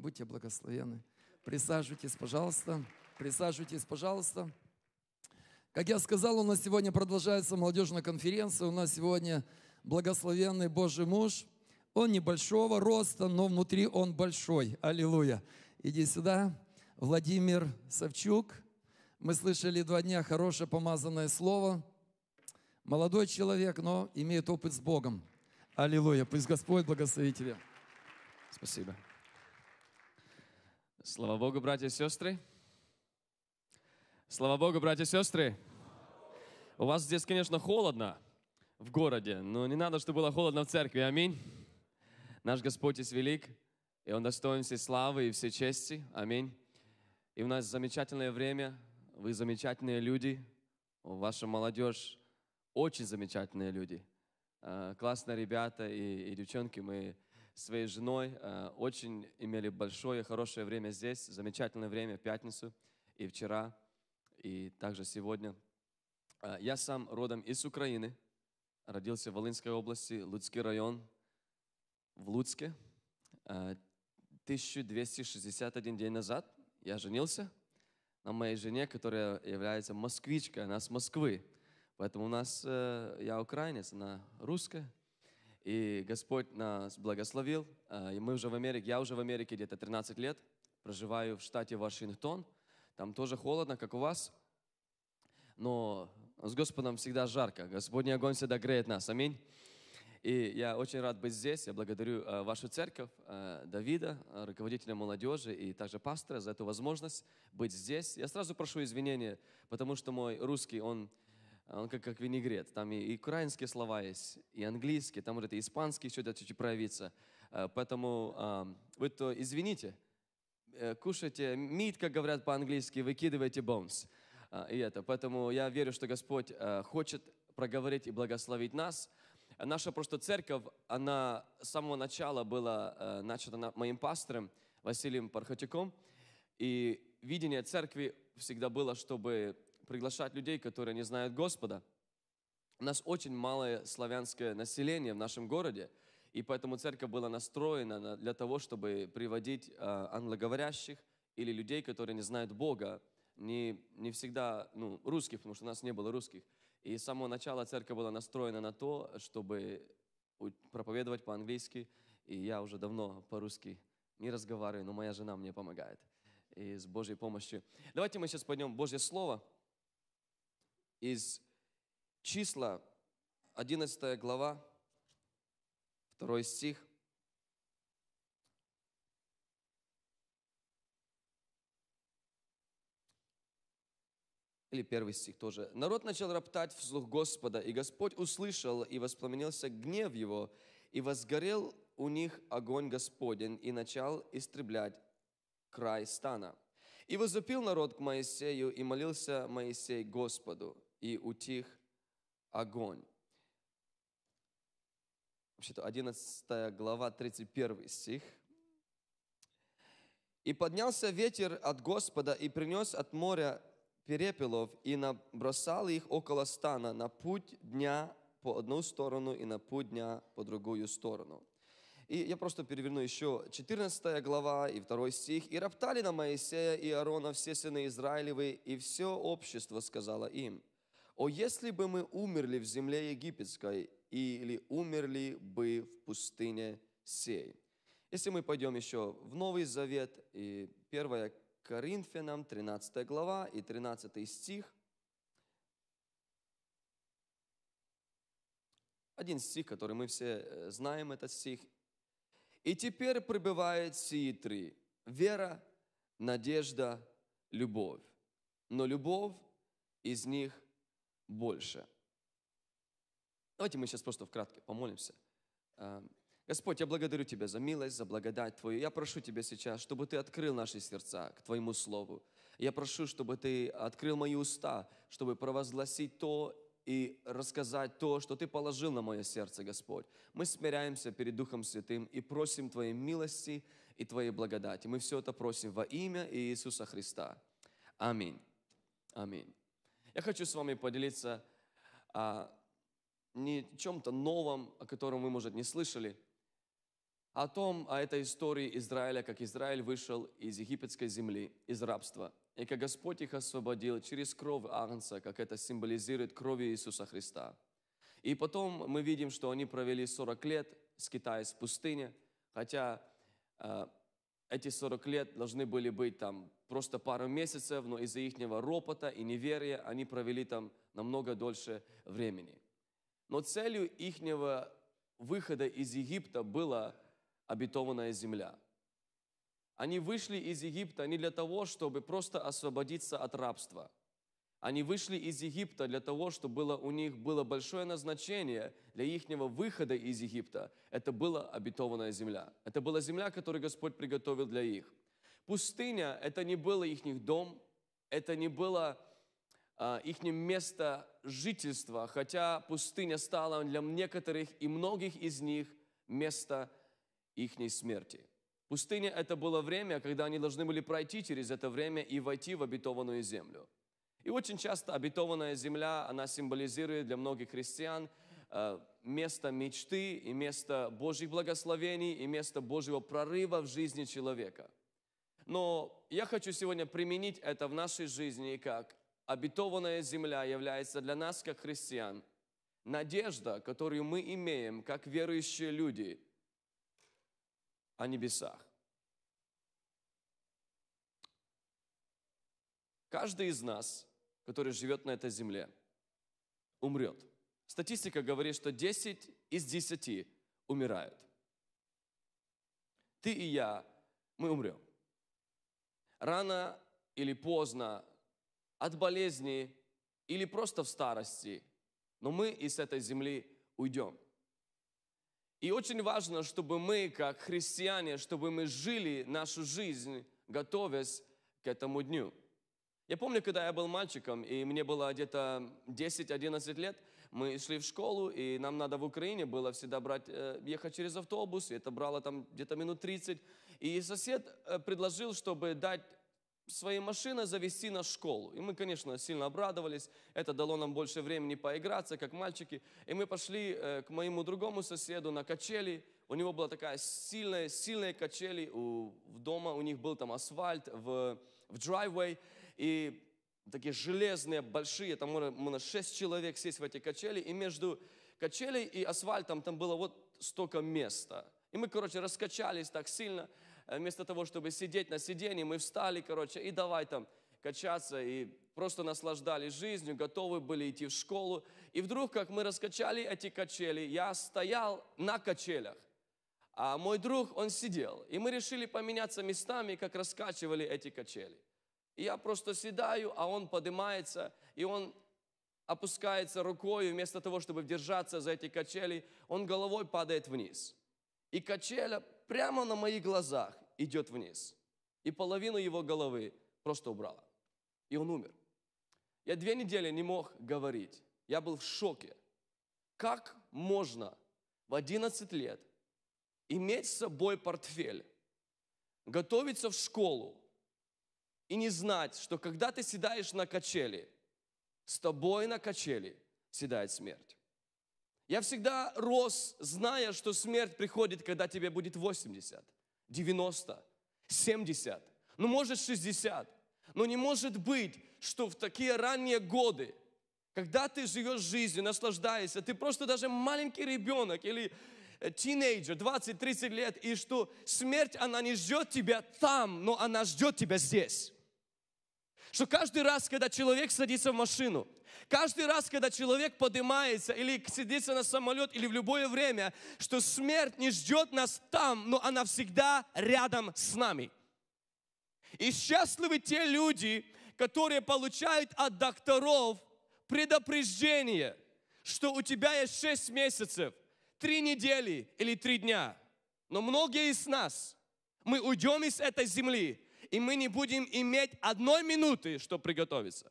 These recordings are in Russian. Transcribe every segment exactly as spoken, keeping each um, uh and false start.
будьте благословенны. Присаживайтесь, пожалуйста. Присаживайтесь, пожалуйста. Как я сказал, у нас сегодня продолжается молодежная конференция. У нас сегодня благословенный Божий муж. Он небольшого роста, но внутри он большой. Аллилуйя. Иди сюда. Владимир Савчук. Мы слышали два дня хорошее помазанное слово. Молодой человек, но имеет опыт с Богом. Аллилуйя. Пусть Господь благословит тебя. Спасибо. Слава Богу, братья и сестры. Слава Богу, братья и сестры. У вас здесь, конечно, холодно в городе, но не надо, чтобы было холодно в церкви. Аминь. Наш Господь есть велик, и Он достоин всей славы и всей чести. Аминь. И у нас замечательное время, вы замечательные люди, ваша молодежь очень замечательные люди. Классные ребята и, и девчонки, мы с своей женой очень имели большое, хорошее время здесь, замечательное время в пятницу и вчера, и также сегодня. Я сам родом из Украины, родился в Волынской области, Луцкий район, в Луцке. тысяча двести шестьдесят один день назад я женился на моей жене, которая является москвичкой, она с Москвы. Поэтому у нас, я украинец, она русская. И Господь нас благословил. И мы уже в Америке, я уже в Америке где-то тринадцать лет, проживаю в штате Вашингтон. Там тоже холодно, как у вас. Но с Господом всегда жарко. Господний огонь всегда греет нас. Аминь. И я очень рад быть здесь. Я благодарю вашу церковь, Давида, руководителя молодежи и также пастора за эту возможность быть здесь. Я сразу прошу извинения, потому что мой русский, он... Он как, как винегрет. Там и, и украинские слова есть, и английские, там вот это испанский еще чуть-чуть проявится. Поэтому э, вы то извините, кушайте meat, как говорят по-английски, выкидывайте bones. И это. Поэтому я верю, что Господь э, хочет проговорить и благословить нас. Наша просто церковь, она с самого начала была э, начата моим пастором Василием Пархатюком. И видение церкви всегда было, чтобы приглашать людей, которые не знают Господа. У нас очень малое славянское население в нашем городе, и поэтому церковь была настроена для того, чтобы приводить англоговорящих или людей, которые не знают Бога, не, не всегда ну, русских, потому что у нас не было русских. И с самого начала церковь была настроена на то, чтобы проповедовать по-английски, и я уже давно по-русски не разговариваю, но моя жена мне помогает, и с Божьей помощью. Давайте мы сейчас пойдем в Божье Слово. Из числа, одиннадцатая глава, второй стих. Или первый стих тоже. «Народ начал роптать вслух Господа, и Господь услышал, и воспламенился гнев его, и возгорел у них огонь Господень, и начал истреблять край стана. И возопил народ к Моисею, и молился Моисей Господу, и утих огонь». Вообще-то одиннадцатая глава, тридцать первый стих. «И поднялся ветер от Господа, и принес от моря перепелов, и набросал их около стана на путь дня по одну сторону, и на путь дня по другую сторону». И я просто переверну еще четырнадцатая глава и второй стих. «И роптали на Моисея и Аарона все сыны Израилевы, и все общество сказало им: о, если бы мы умерли в земле египетской, или умерли бы в пустыне сей». Если мы пойдем еще в Новый Завет, и первое Коринфянам, тринадцатая глава и тринадцатый стих. Один стих, который мы все знаем, этот стих. «И теперь пребывает сии три: вера, надежда, любовь. Но любовь из них больше». Давайте мы сейчас просто вкратце помолимся. Господь, я благодарю Тебя за милость, за благодать Твою. Я прошу Тебя сейчас, чтобы Ты открыл наши сердца к Твоему Слову. Я прошу, чтобы Ты открыл мои уста, чтобы провозгласить то и рассказать то, что Ты положил на мое сердце, Господь. Мы смиряемся перед Духом Святым и просим Твоей милости и Твоей благодати. Мы все это просим во имя Иисуса Христа. Аминь. Аминь. Я хочу с вами поделиться о не чем-то новом, о котором вы, может, не слышали, о том, о этой истории Израиля, как Израиль вышел из египетской земли, из рабства, и как Господь их освободил через кровь Агнца, как это символизирует кровь Иисуса Христа. И потом мы видим, что они провели сорок лет, скитаясь в пустыне, хотя э, эти сорок лет должны были быть там просто пару месяцев, но из-за их ропота и неверия они провели там намного дольше времени. Но целью их выхода из Египта была обетованная земля. Они вышли из Египта не для того, чтобы просто освободиться от рабства. Они вышли из Египта для того, чтобы было, у них было большое назначение для их выхода из Египта. Это была обетованная земля. Это была земля, которую Господь приготовил для их. Пустыня – это не было их дом, это не было а, их место жительства, хотя пустыня стала для некоторых и многих из них место их смерти. Пустыня – это было время, когда они должны были пройти через это время и войти в обетованную землю. И очень часто обетованная земля, она символизирует для многих христиан э, место мечты и место Божьих благословений и место Божьего прорыва в жизни человека. Но я хочу сегодня применить это в нашей жизни, как обетованная земля является для нас, как христиан, надежда, которую мы имеем, как верующие люди, о небесах. Каждый из нас, который живет на этой земле, умрет. Статистика говорит, что десять из десяти умирают. Ты и я, мы умрем. Рано или поздно, от болезни или просто в старости, но мы из этой земли уйдем. И очень важно, чтобы мы, как христиане, чтобы мы жили нашу жизнь, готовясь к этому дню. Я помню, когда я был мальчиком, и мне было где-то десять-одиннадцать лет, мы шли в школу, и нам надо в Украине было всегда брать, ехать через автобус, и это брало там где-то минут тридцать. И сосед предложил, чтобы дать своей машиной завести нас в школу. И мы, конечно, сильно обрадовались. Это дало нам больше времени поиграться, как мальчики. И мы пошли к моему другому соседу на качели. У него была такая сильная, сильная качели. У, в дома у них был там асфальт в, в driveway. И такие железные, большие, там можно, можно шесть человек сесть в эти качели. И между качелей и асфальтом там было вот столько места. И мы, короче, раскачались так сильно. Вместо того, чтобы сидеть на сиденье, мы встали, короче, и давай там качаться, и просто наслаждались жизнью, готовы были идти в школу. И вдруг, как мы раскачали эти качели, я стоял на качелях, а мой друг, он сидел. И мы решили поменяться местами, как раскачивали эти качели. И я просто седаю, а он поднимается, и он опускается рукой, и вместо того, чтобы держаться за эти качели, он головой падает вниз. И качеля прямо на моих глазах идет вниз. И половину его головы просто убрала. И он умер. Я две недели не мог говорить. Я был в шоке. Как можно в одиннадцать лет иметь с собой портфель, готовиться в школу и не знать, что когда ты седаешь на качели, с тобой на качели седает смерть. Я всегда рос, зная, что смерть приходит, когда тебе будет восемьдесят, девяносто, семьдесят, ну может шестьдесят. Но не может быть, что в такие ранние годы, когда ты живешь жизнью, наслаждаешься, ты просто даже маленький ребенок или тинейджер, двадцать-тридцать лет, и что смерть, она не ждет тебя там, но она ждет тебя здесь. Что каждый раз, когда человек садится в машину, каждый раз, когда человек поднимается или садится на самолет, или в любое время, что смерть не ждет нас там, но она всегда рядом с нами. И счастливы те люди, которые получают от докторов предупреждение, что у тебя есть шесть месяцев, три недели или три дня. Но многие из нас, мы уйдем из этой земли, и мы не будем иметь одной минуты, чтобы приготовиться.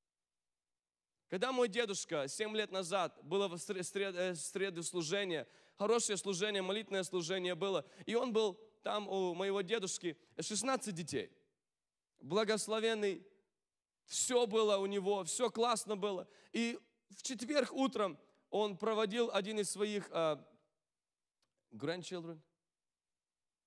Когда мой дедушка семь лет назад было в среду служение, хорошее служение, молитвенное служение было, и он был там у моего дедушки шестнадцать детей. Благословенный, все было у него, все классно было. И в четверг утром он проводил один из своих uh, grandchildren,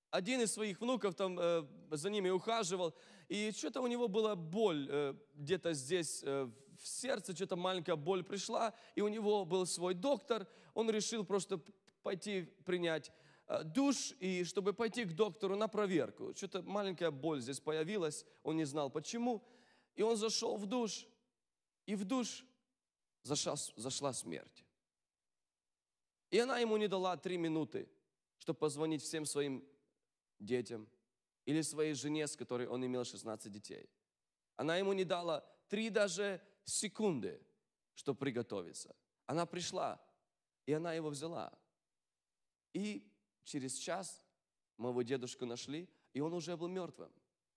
один из своих внуков там э, за ними ухаживал, и что-то у него была боль э, где-то здесь э, в сердце, что-то маленькая боль пришла, и у него был свой доктор, он решил просто пойти принять э, душ, и чтобы пойти к доктору на проверку. Что-то маленькая боль здесь появилась, он не знал почему, и он зашел в душ, и в душ зашла, зашла смерть. И она ему не дала три минуты, чтобы позвонить всем своим детям или своей жене, с которой он имел шестнадцать детей. Она ему не дала три даже секунды, чтобы приготовиться. Она пришла, и она его взяла. И через час моего дедушку нашли, и он уже был мертвым.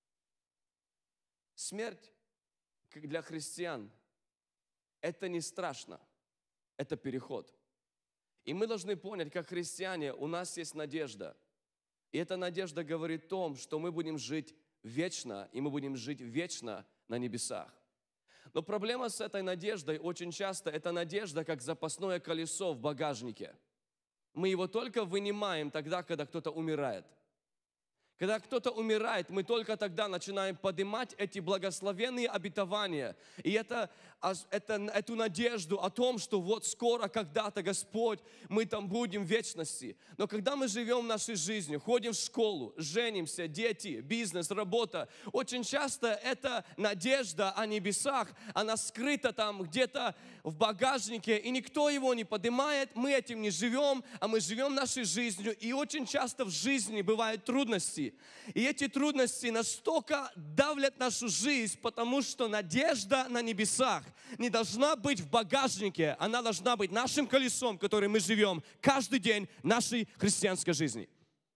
Смерть для христиан – это не страшно, это переход. И мы должны понять, как христиане, у нас есть надежда. И эта надежда говорит о том, что мы будем жить вечно, и мы будем жить вечно на небесах. Но проблема с этой надеждой очень часто, это надежда как запасное колесо в багажнике. Мы его только вынимаем тогда, когда кто-то умирает. Когда кто-то умирает, мы только тогда начинаем поднимать эти благословенные обетования. И это, это, эту надежду о том, что вот скоро, когда-то, Господь, мы там будем в вечности. Но когда мы живем нашей жизнью, ходим в школу, женимся, дети, бизнес, работа, очень часто эта надежда о небесах, она скрыта там где-то в багажнике, и никто его не поднимает, мы этим не живем, а мы живем нашей жизнью. И очень часто в жизни бывают трудности. И эти трудности настолько давлят нашу жизнь, потому что надежда на небесах не должна быть в багажнике, она должна быть нашим колесом, которым мы живем каждый день нашей христианской жизни.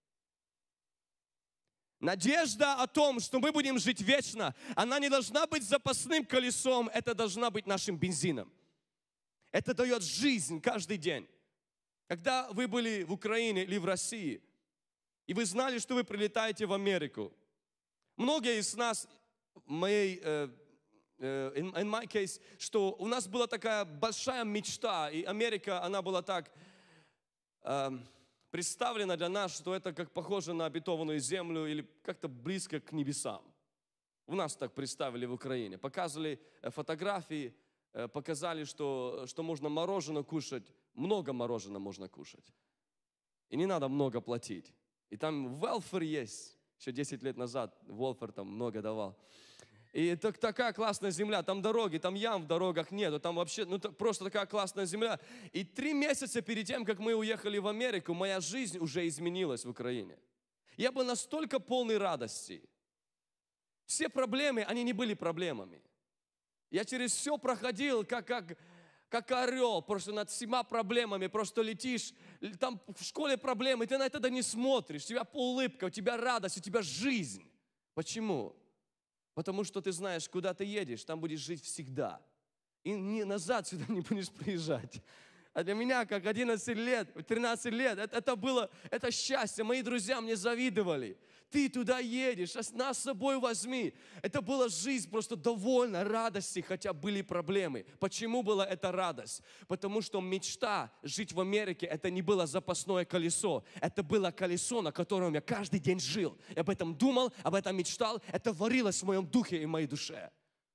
Надежда о том, что мы будем жить вечно, она не должна быть запасным колесом, это должна быть нашим бензином. Это дает жизнь каждый день. Когда вы были в Украине или в России, и вы знали, что вы прилетаете в Америку. Многие из нас, в моей, uh, uh, in, in my case, что у нас была такая большая мечта, и Америка, она была так uh, представлена для нас, что это как похоже на обетованную землю или как-то близко к небесам. У нас так представили в Украине. Показывали фотографии, показали, что, что можно мороженое кушать, много мороженого можно кушать. И не надо много платить. И там welfare есть. Еще десять лет назад welfare там много давал. И так, такая классная земля, там дороги, там ям в дорогах нету, там вообще, ну просто такая классная земля. И три месяца перед тем, как мы уехали в Америку, моя жизнь уже изменилась в Украине. Я был настолько полный радости. Все проблемы, они не были проблемами. Я через все проходил, как, как, как орел, просто над всеми проблемами, просто летишь. Там в школе проблемы, ты на это не смотришь, у тебя улыбка, у тебя радость, у тебя жизнь. Почему? Потому что ты знаешь, куда ты едешь, там будешь жить всегда. И не назад сюда не будешь приезжать. А для меня, как одиннадцать лет, тринадцать лет, это, это было, это счастье. Мои друзья мне завидовали. Ты туда едешь, нас с собой возьми. Это была жизнь просто довольно радости, хотя были проблемы. Почему была эта радость? Потому что мечта жить в Америке, это не было запасное колесо. Это было колесо, на котором я каждый день жил. Я об этом думал, об этом мечтал. Это варилось в моем духе и в моей душе.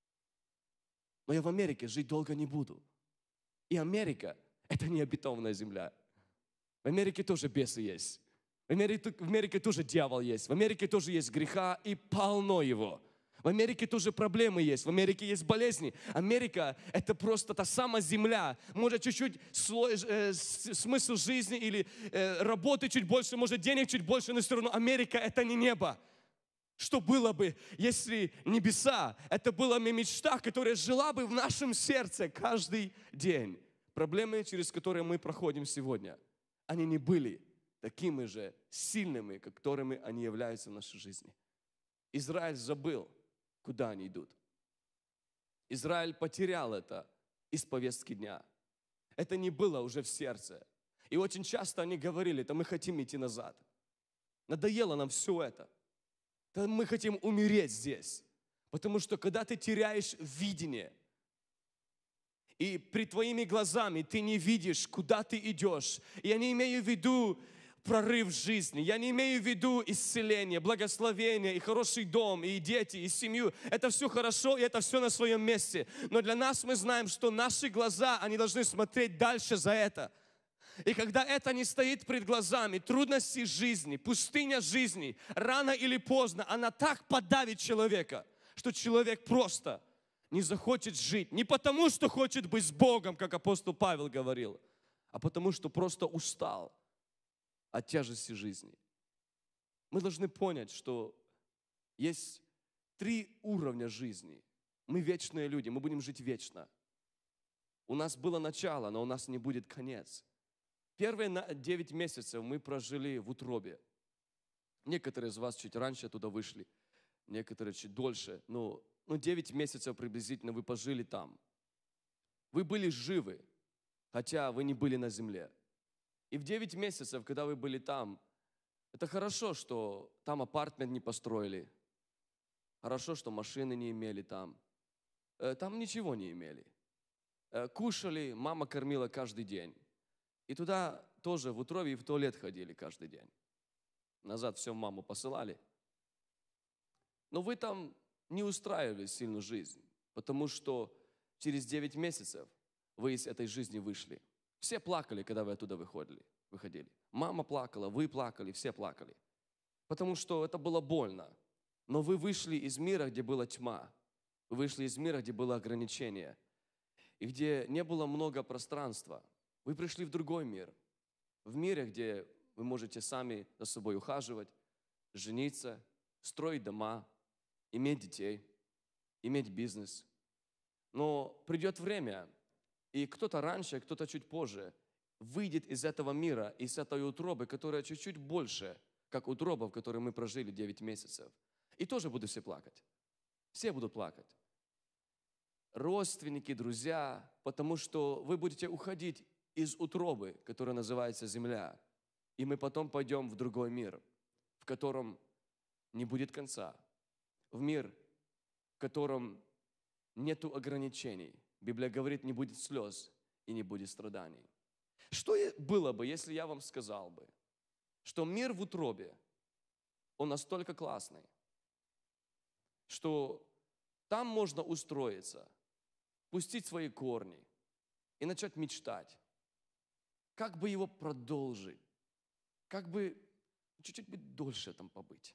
Но я в Америке жить долго не буду. И Америка – это не обетованная земля. В Америке тоже бесы есть. В Америке, в Америке тоже дьявол есть. В Америке тоже есть греха и полно его. В Америке тоже проблемы есть. В Америке есть болезни. Америка – это просто та самая земля. Может, чуть-чуть слой, э, смысл жизни или э, работы чуть больше, может, денег чуть больше, но все равно Америка – это не небо. Что было бы, если небеса – это была бы мечта, которая жила бы в нашем сердце каждый день. Проблемы, через которые мы проходим сегодня, они не были такими же сильными, которыми они являются в нашей жизни. Израиль забыл, куда они идут. Израиль потерял это из повестки дня. Это не было уже в сердце. И очень часто они говорили, да мы хотим идти назад. Надоело нам все это. Да мы хотим умереть здесь. Потому что когда ты теряешь видение, и пред твоими глазами ты не видишь, куда ты идешь. И я не имею в виду прорыв в жизни. Я не имею в виду исцеление, благословение, и хороший дом, и дети, и семью. Это все хорошо, и это все на своем месте. Но для нас мы знаем, что наши глаза, они должны смотреть дальше за это. И когда это не стоит пред глазами, трудности жизни, пустыня жизни, рано или поздно, она так подавит человека, что человек просто не захочет жить. Не потому, что хочет быть с Богом, как апостол Павел говорил, а потому, что просто устал от тяжести жизни. Мы должны понять, что есть три уровня жизни. Мы вечные люди, мы будем жить вечно. У нас было начало, но у нас не будет конец. Первые девять месяцев мы прожили в утробе. Некоторые из вас чуть раньше туда вышли, некоторые чуть дольше. Но ну, девять месяцев приблизительно вы пожили там. Вы были живы, хотя вы не были на земле. И в девять месяцев, когда вы были там, это хорошо, что там апартмент не построили. Хорошо, что машины не имели там. Там ничего не имели. Кушали, мама кормила каждый день. И туда тоже в утробе и в туалет ходили каждый день. Назад все маму посылали. Но вы там не устраивали сильную жизнь, потому что через девять месяцев вы из этой жизни вышли. Все плакали, когда вы оттуда выходили, выходили. Мама плакала, вы плакали, все плакали. Потому что это было больно. Но вы вышли из мира, где была тьма. Вы вышли из мира, где было ограничение. И где не было много пространства. Вы пришли в другой мир. В мире, где вы можете сами за собой ухаживать, жениться, строить дома, иметь детей, иметь бизнес. Но придет время, и кто-то раньше, кто-то чуть позже выйдет из этого мира, из этой утробы, которая чуть-чуть больше, как утроба, в которой мы прожили девять месяцев. И тоже будут все плакать. Все будут плакать. Родственники, друзья, потому что вы будете уходить из утробы, которая называется земля. И мы потом пойдем в другой мир, в котором не будет конца. В мир, в котором нету ограничений. Библия говорит, не будет слез и не будет страданий. Что было бы, если я вам сказал бы, что мир в утробе, он настолько классный, что там можно устроиться, пустить свои корни и начать мечтать, как бы его продолжить, как бы чуть-чуть быть дольше там побыть.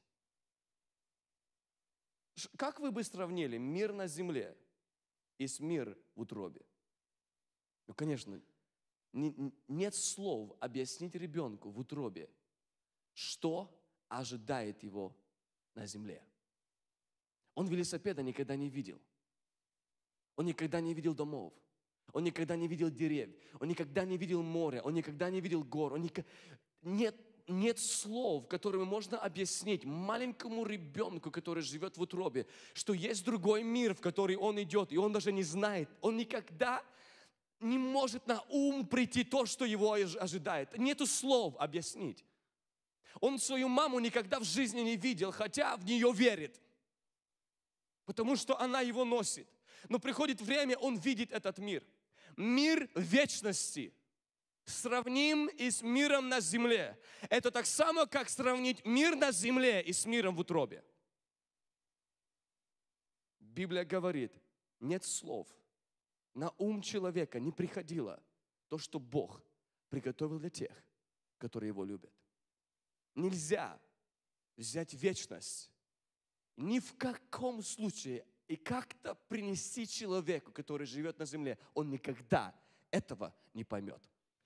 Как вы бы сравнили мир на земле и с мир в утробе? Ну, конечно, не, нет слов объяснить ребенку в утробе, что ожидает его на земле. Он велосипеда никогда не видел. Он никогда не видел домов. Он никогда не видел деревьев. Он никогда не видел моря. Он никогда не видел гор. Он ник... нет, нет слов, которыми можно объяснить маленькому ребенку, который живет в утробе, что есть другой мир, в который он идет, и он даже не знает. Он никогда не может на ум прийти то, что его ожидает. Нету слов объяснить. Он свою маму никогда в жизни не видел, хотя в нее верит. Потому что она его носит. Но приходит время, он видит этот мир. Мир вечности. Сравним и с миром на земле. Это так само, как сравнить мир на земле и с миром в утробе. Библия говорит, нет слов. На ум человека не приходило то, что Бог приготовил для тех, которые Его любят. Нельзя взять вечность ни в каком случае и как-то принести человеку, который живет на земле. Он никогда этого не поймет.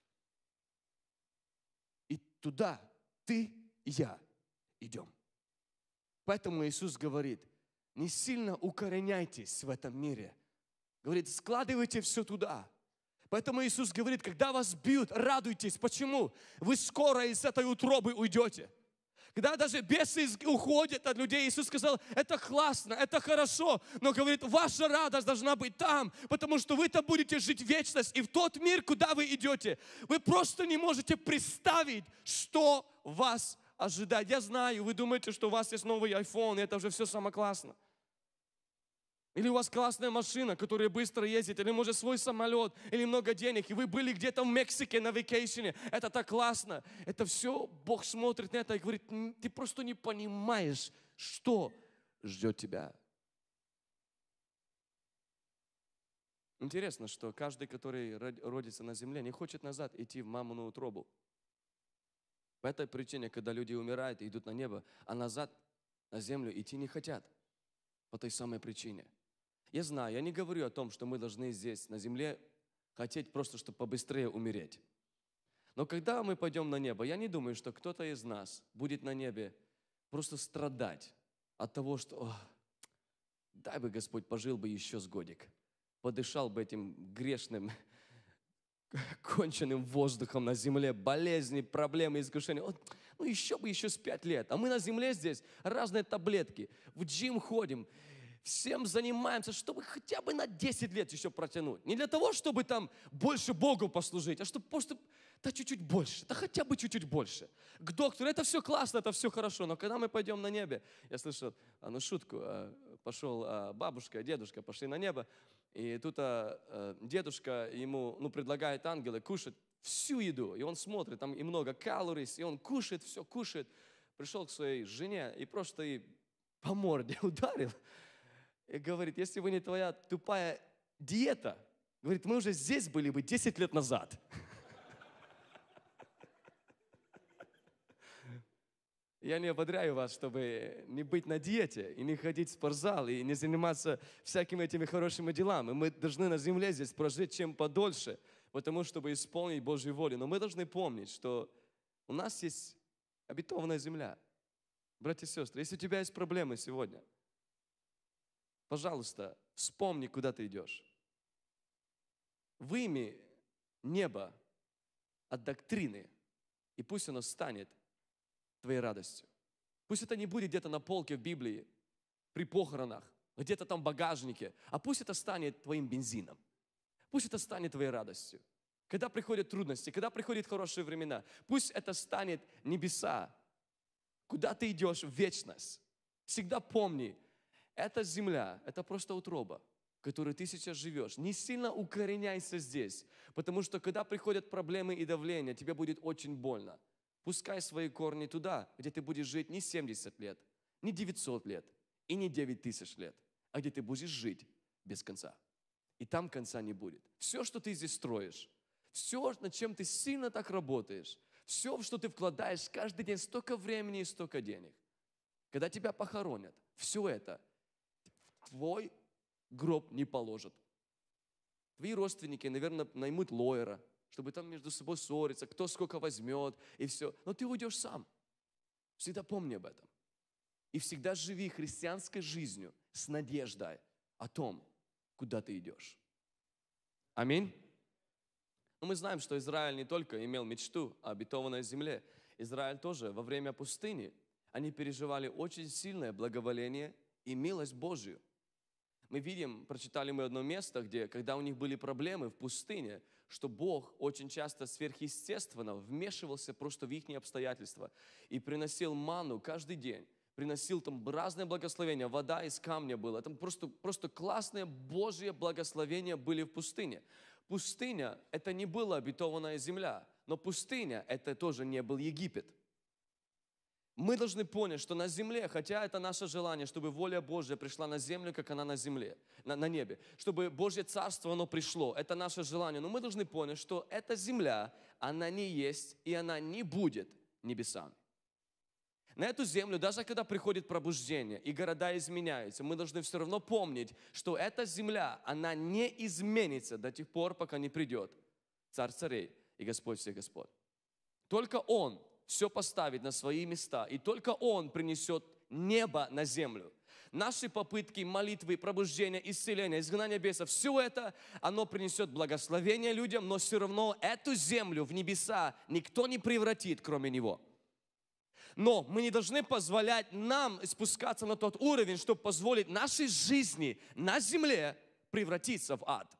И туда ты и я идем. Поэтому Иисус говорит, не сильно укореняйтесь в этом мире. Говорит, складывайте все туда. Поэтому Иисус говорит, когда вас бьют, радуйтесь. Почему? Вы скоро из этой утробы уйдете. Когда даже бесы уходят от людей, Иисус сказал, это классно, это хорошо, но говорит, ваша радость должна быть там, потому что вы там будете жить вечность, и в тот мир, куда вы идете, вы просто не можете представить, что вас ожидает. Я знаю, вы думаете, что у вас есть новый айфон, и это уже все самое классное. Или у вас классная машина, которая быстро ездит, или может свой самолет, или много денег, и вы были где-то в Мексике на вакейшене. Это так классно. Это все, Бог смотрит на это и говорит, ты просто не понимаешь, что ждет тебя. Интересно, что каждый, который родится на земле, не хочет назад идти в мамину утробу. По этой причине, когда люди умирают и идут на небо, а назад на землю идти не хотят. По той самой причине. Я знаю, я не говорю о том, что мы должны здесь, на земле, хотеть просто, чтобы побыстрее умереть. Но когда мы пойдем на небо, я не думаю, что кто-то из нас будет на небе просто страдать от того, что «О, дай бы Господь пожил бы еще с годик, подышал бы этим грешным, конченным воздухом на земле, болезни, проблемы, искушения. Ну еще бы еще с пять лет. А мы на земле здесь разные таблетки, в джим ходим, всем занимаемся, чтобы хотя бы на десять лет еще протянуть. Не для того, чтобы там больше Богу послужить, а чтобы просто, да чуть-чуть больше, да хотя бы чуть-чуть больше. К доктору, это все классно, это все хорошо, но когда мы пойдем на небе, я слышал одну шутку, пошел бабушка, дедушка пошли на небо, и тут дедушка ему ну, предлагает ангелы кушать всю еду, и он смотрит, там и много калорий, и он кушает, все кушает. Пришел к своей жене и просто ей по морде ударил. И говорит, если бы не твоя тупая диета, говорит, мы уже здесь были бы десять лет назад. Я не ободряю вас, чтобы не быть на диете, и не ходить в спортзал, и не заниматься всякими этими хорошими делами. Мы должны на земле здесь прожить чем подольше, потому чтобы исполнить Божью волю. Но мы должны помнить, что у нас есть обетованная земля. Братья и сестры, если у тебя есть проблемы сегодня, пожалуйста, вспомни, куда ты идешь. Выйми небо от доктрины, и пусть оно станет твоей радостью. Пусть это не будет где-то на полке в Библии, при похоронах, где-то там в багажнике, а пусть это станет твоим бензином. Пусть это станет твоей радостью. Когда приходят трудности, когда приходят хорошие времена, пусть это станет небеса, куда ты идешь в вечность. Всегда помни, эта земля, это просто утроба, в которой ты сейчас живешь. Не сильно укореняйся здесь, потому что когда приходят проблемы и давление, тебе будет очень больно. Пускай свои корни туда, где ты будешь жить не семьдесят лет, не девятьсот лет и не девять тысяч лет, а где ты будешь жить без конца. И там конца не будет. Все, что ты здесь строишь, все, над чем ты сильно так работаешь, все, в что ты вкладаешь каждый день столько времени и столько денег, когда тебя похоронят, все это в твой гроб не положат. Твои родственники, наверное, наймут лоера, чтобы там между собой ссориться, кто сколько возьмет, и все. Но ты уйдешь сам. Всегда помни об этом. И всегда живи христианской жизнью с надеждой о том, куда ты идешь. Аминь. Но мы знаем, что Израиль не только имел мечту о обетованной земле. Израиль тоже во время пустыни, они переживали очень сильное благоволение и милость Божию. Мы видим, прочитали мы одно место, где, когда у них были проблемы в пустыне, что Бог очень часто сверхъестественно вмешивался просто в их обстоятельства и приносил манну каждый день, приносил там разные благословения, вода из камня была, там просто, просто классные Божьи благословения были в пустыне. Пустыня – это не была обетованная земля, но пустыня – это тоже не был Египет. Мы должны понять, что на земле, хотя это наше желание, чтобы воля Божья пришла на землю, как она на земле, на, на небе, чтобы Божье Царство, оно пришло, это наше желание, но мы должны понять, что эта земля, она не есть и она не будет небесами. На эту землю, даже когда приходит пробуждение и города изменяются, мы должны все равно помнить, что эта земля, она не изменится до тех пор, пока не придет Царь царей и Господь всех Господ. Только Он все поставит на свои места, и только Он принесет небо на землю. Наши попытки, молитвы, пробуждения, исцеления, изгнания бесов, все это, оно принесет благословение людям, но все равно эту землю в небеса никто не превратит, кроме Него. Но мы не должны позволять нам спускаться на тот уровень, чтобы позволить нашей жизни на земле превратиться в ад.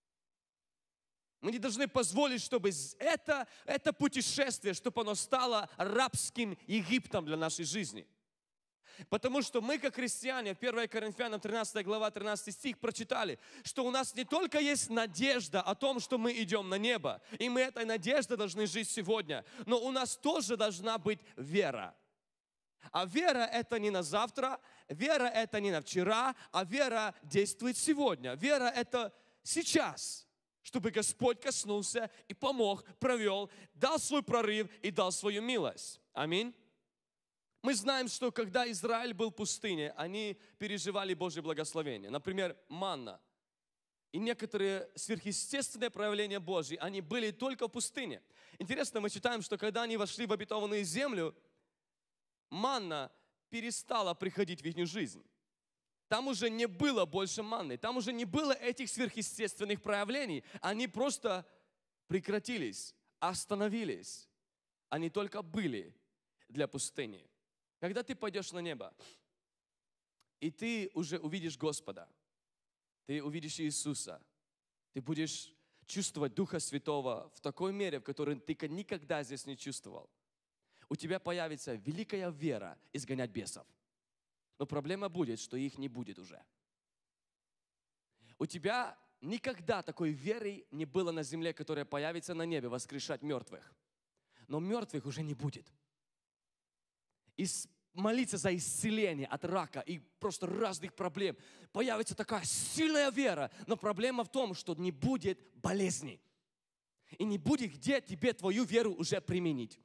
Мы не должны позволить, чтобы это, это путешествие, чтобы оно стало рабским Египтом для нашей жизни. Потому что мы, как христиане, в первое Коринфянам тринадцатая глава, тринадцатый стих прочитали, что у нас не только есть надежда о том, что мы идем на небо, и мы этой надеждой должны жить сегодня, но у нас тоже должна быть вера. А вера – это не на завтра, вера – это не на вчера, а вера действует сегодня. Вера – это сейчас, чтобы Господь коснулся и помог, провел, дал свой прорыв и дал свою милость. Аминь. Мы знаем, что когда Израиль был в пустыне, они переживали Божье благословение. Например, манна и некоторые сверхъестественные проявления Божьи, они были только в пустыне. Интересно, мы читаем, что когда они вошли в обетованную землю, манна перестала приходить в их жизнь. Там уже не было больше манны, там уже не было этих сверхъестественных проявлений. Они просто прекратились, остановились. Они только были для пустыни. Когда ты пойдешь на небо, и ты уже увидишь Господа, ты увидишь Иисуса, ты будешь чувствовать Духа Святого в такой мере, в которой ты никогда здесь не чувствовал. У тебя появится великая вера изгонять бесов. Но проблема будет, что их не будет уже. У тебя никогда такой веры не было на земле, которая появится на небе, воскрешать мертвых. Но мертвых уже не будет. И молиться за исцеление от рака и просто разных проблем. Появится такая сильная вера, но проблема в том, что не будет болезни. И не будет где тебе твою веру уже применить.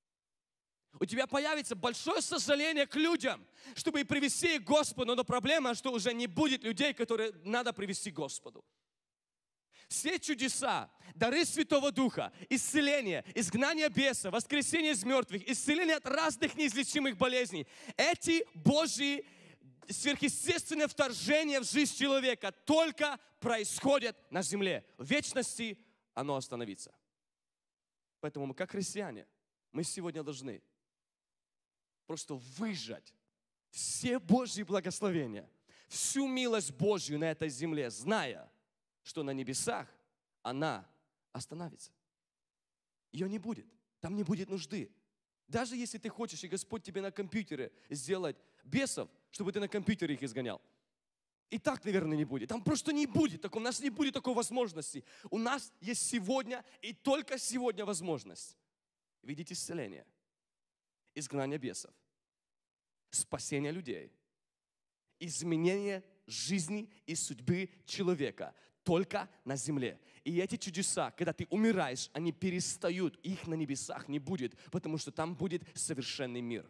У тебя появится большое сожаление к людям, чтобы привести их к Господу, но проблема, что уже не будет людей, которые надо привести к Господу. Все чудеса, дары Святого Духа, исцеление, изгнание беса, воскресение из мертвых, исцеление от разных неизлечимых болезней. Эти Божьи сверхъестественные вторжения в жизнь человека только происходят на земле. В вечности оно остановится. Поэтому мы, как христиане, мы сегодня должны просто выжать все Божьи благословения, всю милость Божью на этой земле, зная, что на небесах она остановится. Ее не будет. Там не будет нужды. Даже если ты хочешь, и Господь тебе на компьютере сделать бесов, чтобы ты на компьютере их изгонял. И так, наверное, не будет. Там просто не будет. Так у нас не будет такой возможности. У нас есть сегодня и только сегодня возможность видеть исцеление, изгнание бесов, спасение людей, изменение жизни и судьбы человека только на земле. И эти чудеса, когда ты умираешь, они перестают, их на небесах не будет, потому что там будет совершенный мир.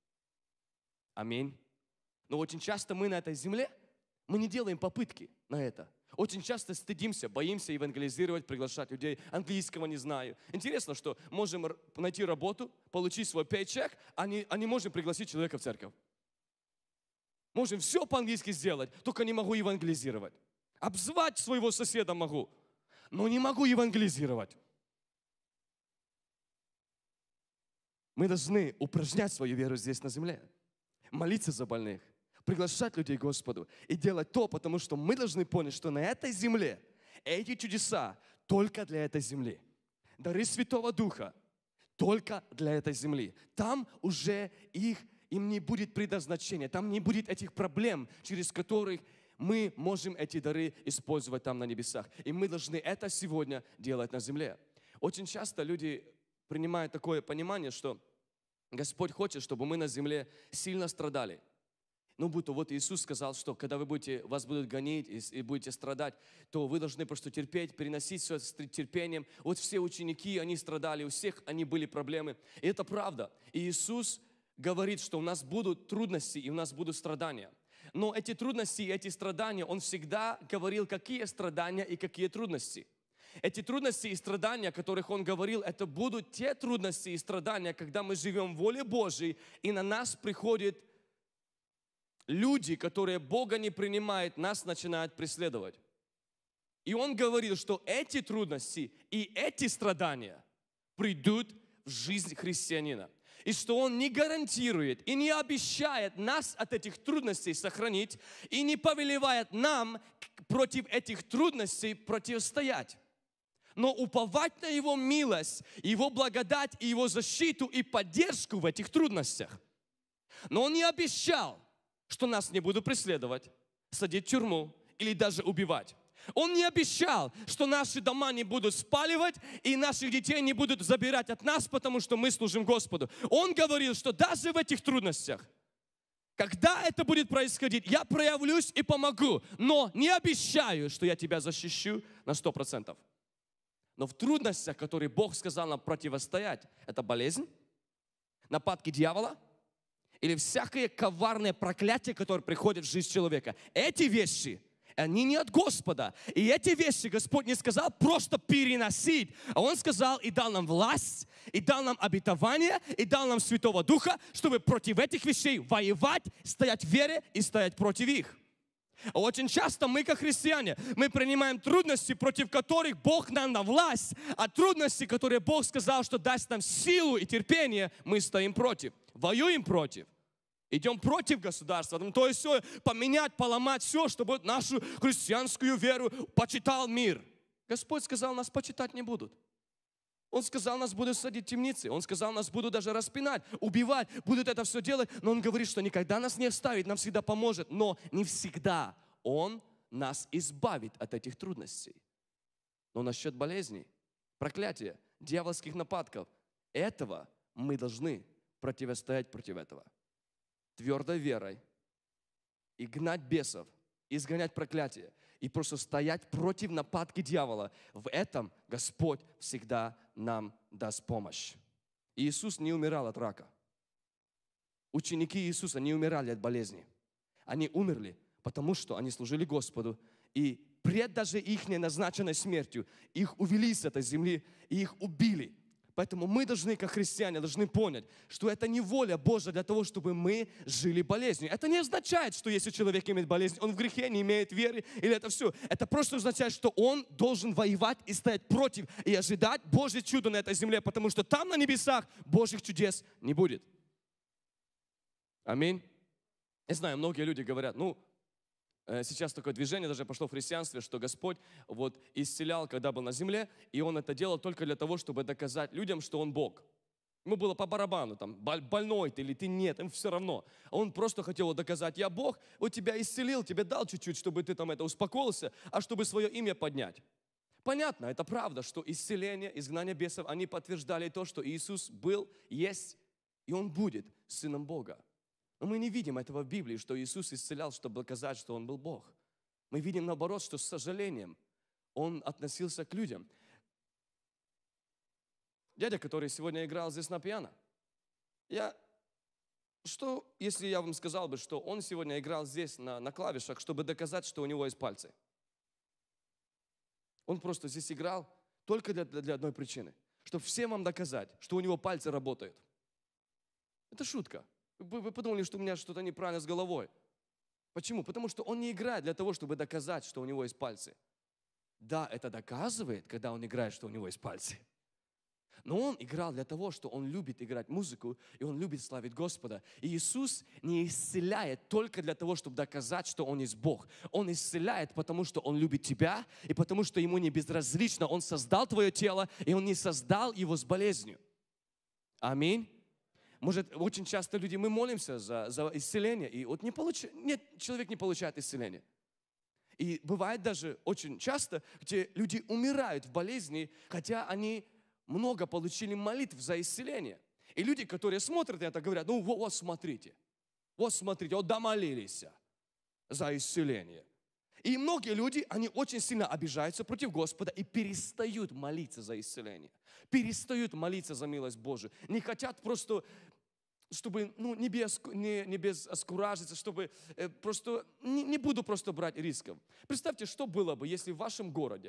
Аминь. Но очень часто мы на этой земле, мы не делаем попытки на это. Очень часто стыдимся, боимся евангелизировать, приглашать людей. Английского не знаю. Интересно, что можем найти работу, получить свой пейчек, а не, а не можем пригласить человека в церковь. Можем все по-английски сделать, только не могу евангелизировать. Обзвать своего соседа могу, но не могу евангелизировать. Мы должны упражнять свою веру здесь на земле, молиться за больных, приглашать людей к Господу и делать то, потому что мы должны понять, что на этой земле эти чудеса только для этой земли. Дары Святого Духа только для этой земли. Там уже их, им не будет предназначения, там не будет этих проблем, через которых мы можем эти дары использовать там на небесах. И мы должны это сегодня делать на земле. Очень часто люди принимают такое понимание, что Господь хочет, чтобы мы на земле сильно страдали. Ну, будто вот Иисус сказал, что когда вы будете, вас будут гонить и, и будете страдать, то вы должны просто терпеть, переносить все с терпением. Вот все ученики, они страдали, у всех они были проблемы. И это правда. И Иисус говорит, что у нас будут трудности и у нас будут страдания. Но эти трудности и эти страдания, Он всегда говорил, какие страдания и какие трудности. Эти трудности и страдания, о которых Он говорил, это будут те трудности и страдания, когда мы живем в воле Божьей, и на нас приходят люди, которые Бога не принимают, нас начинают преследовать. И Он говорил, что эти трудности и эти страдания придут в жизнь христианина. И что Он не гарантирует и не обещает нас от этих трудностей сохранить, и не повелевает нам против этих трудностей противостоять. Но уповать на Его милость, Его благодать и Его защиту и поддержку в этих трудностях. Но Он не обещал, что нас не будут преследовать, садить в тюрьму или даже убивать. Он не обещал, что наши дома не будут спаливать и наших детей не будут забирать от нас, потому что мы служим Господу. Он говорил, что даже в этих трудностях, когда это будет происходить, я проявлюсь и помогу, но не обещаю, что я тебя защищу на сто процентов. Но в трудностях, которые Бог сказал нам противостоять, это болезнь, нападки дьявола или всякое коварное проклятие, которое приходит в жизнь человека. Эти вещи, они не от Господа. И эти вещи Господь не сказал просто переносить, а Он сказал и дал нам власть, и дал нам обетование, и дал нам Святого Духа, чтобы против этих вещей воевать, стоять в вере и стоять против их. Очень часто мы, как христиане, мы принимаем трудности, против которых Бог нам дал власть, а трудности, которые Бог сказал, что даст нам силу и терпение, мы стоим против, воюем против. Идем против государства, то есть все, поменять, поломать все, чтобы нашу христианскую веру почитал мир. Господь сказал, нас почитать не будут. Он сказал, нас будут садить в темницы. Он сказал, нас будут даже распинать, убивать, будут это все делать. Но Он говорит, что никогда нас не оставит, нам всегда поможет. Но не всегда Он нас избавит от этих трудностей. Но насчет болезней, проклятия, дьявольских нападков, этого мы должны противостоять против этого. Твердой верой и гнать бесов, изгонять проклятие и просто стоять против нападки дьявола. В этом Господь всегда нам даст помощь. Иисус не умирал от рака. Ученики Иисуса не умирали от болезни. Они умерли, потому что они служили Господу. И пред даже их назначенной смертью, их увели с этой земли и их убили. Поэтому мы должны, как христиане, должны понять, что это не воля Божья для того, чтобы мы жили болезнью. Это не означает, что если человек имеет болезнь, он в грехе, не имеет веры, или это все. Это просто означает, что он должен воевать и стоять против, и ожидать Божье чудо на этой земле, потому что там на небесах Божьих чудес не будет. Аминь. Я знаю, многие люди говорят, ну, сейчас такое движение даже пошло в христианстве, что Господь вот исцелял, когда был на земле, и Он это делал только для того, чтобы доказать людям, что Он Бог. Ему было по барабану, там, больной ты или ты нет, им все равно. Он просто хотел доказать, я Бог, вот тебя исцелил, тебе дал чуть-чуть, чтобы ты там это успокоился, а чтобы свое имя поднять. Понятно, это правда, что исцеление, изгнание бесов, они подтверждали то, что Иисус был, есть, и Он будет Сыном Бога. Но мы не видим этого в Библии, что Иисус исцелял, чтобы доказать, что Он был Бог. Мы видим наоборот, что с сожалением Он относился к людям. Дядя, который сегодня играл здесь на пиано, я, что, если я вам сказал бы, что он сегодня играл здесь на, на клавишах, чтобы доказать, что у него есть пальцы? Он просто здесь играл только для, для одной причины, чтобы всем вам доказать, что у него пальцы работают. Это шутка. Вы подумали, что у меня что-то неправильно с головой. Почему? Потому что он не играет для того, чтобы доказать, что у него есть пальцы. Да, это доказывает, когда он играет, что у него есть пальцы. Но он играл для того, что он любит играть музыку, и он любит славить Господа. И Иисус не исцеляет только для того, чтобы доказать, что Он есть Бог. Он исцеляет, потому что Он любит тебя, и потому что Ему не безразлично. Он создал твое тело, и Он не создал его с болезнью. Аминь. Может, очень часто люди, мы молимся за, за исцеление, и вот не получ... нет, человек не получает исцеление. И бывает даже очень часто, где люди умирают в болезни, хотя они много получили молитв за исцеление. И люди, которые смотрят это, говорят, ну вот, вот смотрите, вот смотрите, вот домолились за исцеление. И многие люди, они очень сильно обижаются против Господа и перестают молиться за исцеление. Перестают молиться за милость Божию. Не хотят просто, чтобы ну, не, без, не, не без оскуражиться, чтобы э, просто, не, не буду просто брать рисков. Представьте, что было бы, если в вашем городе,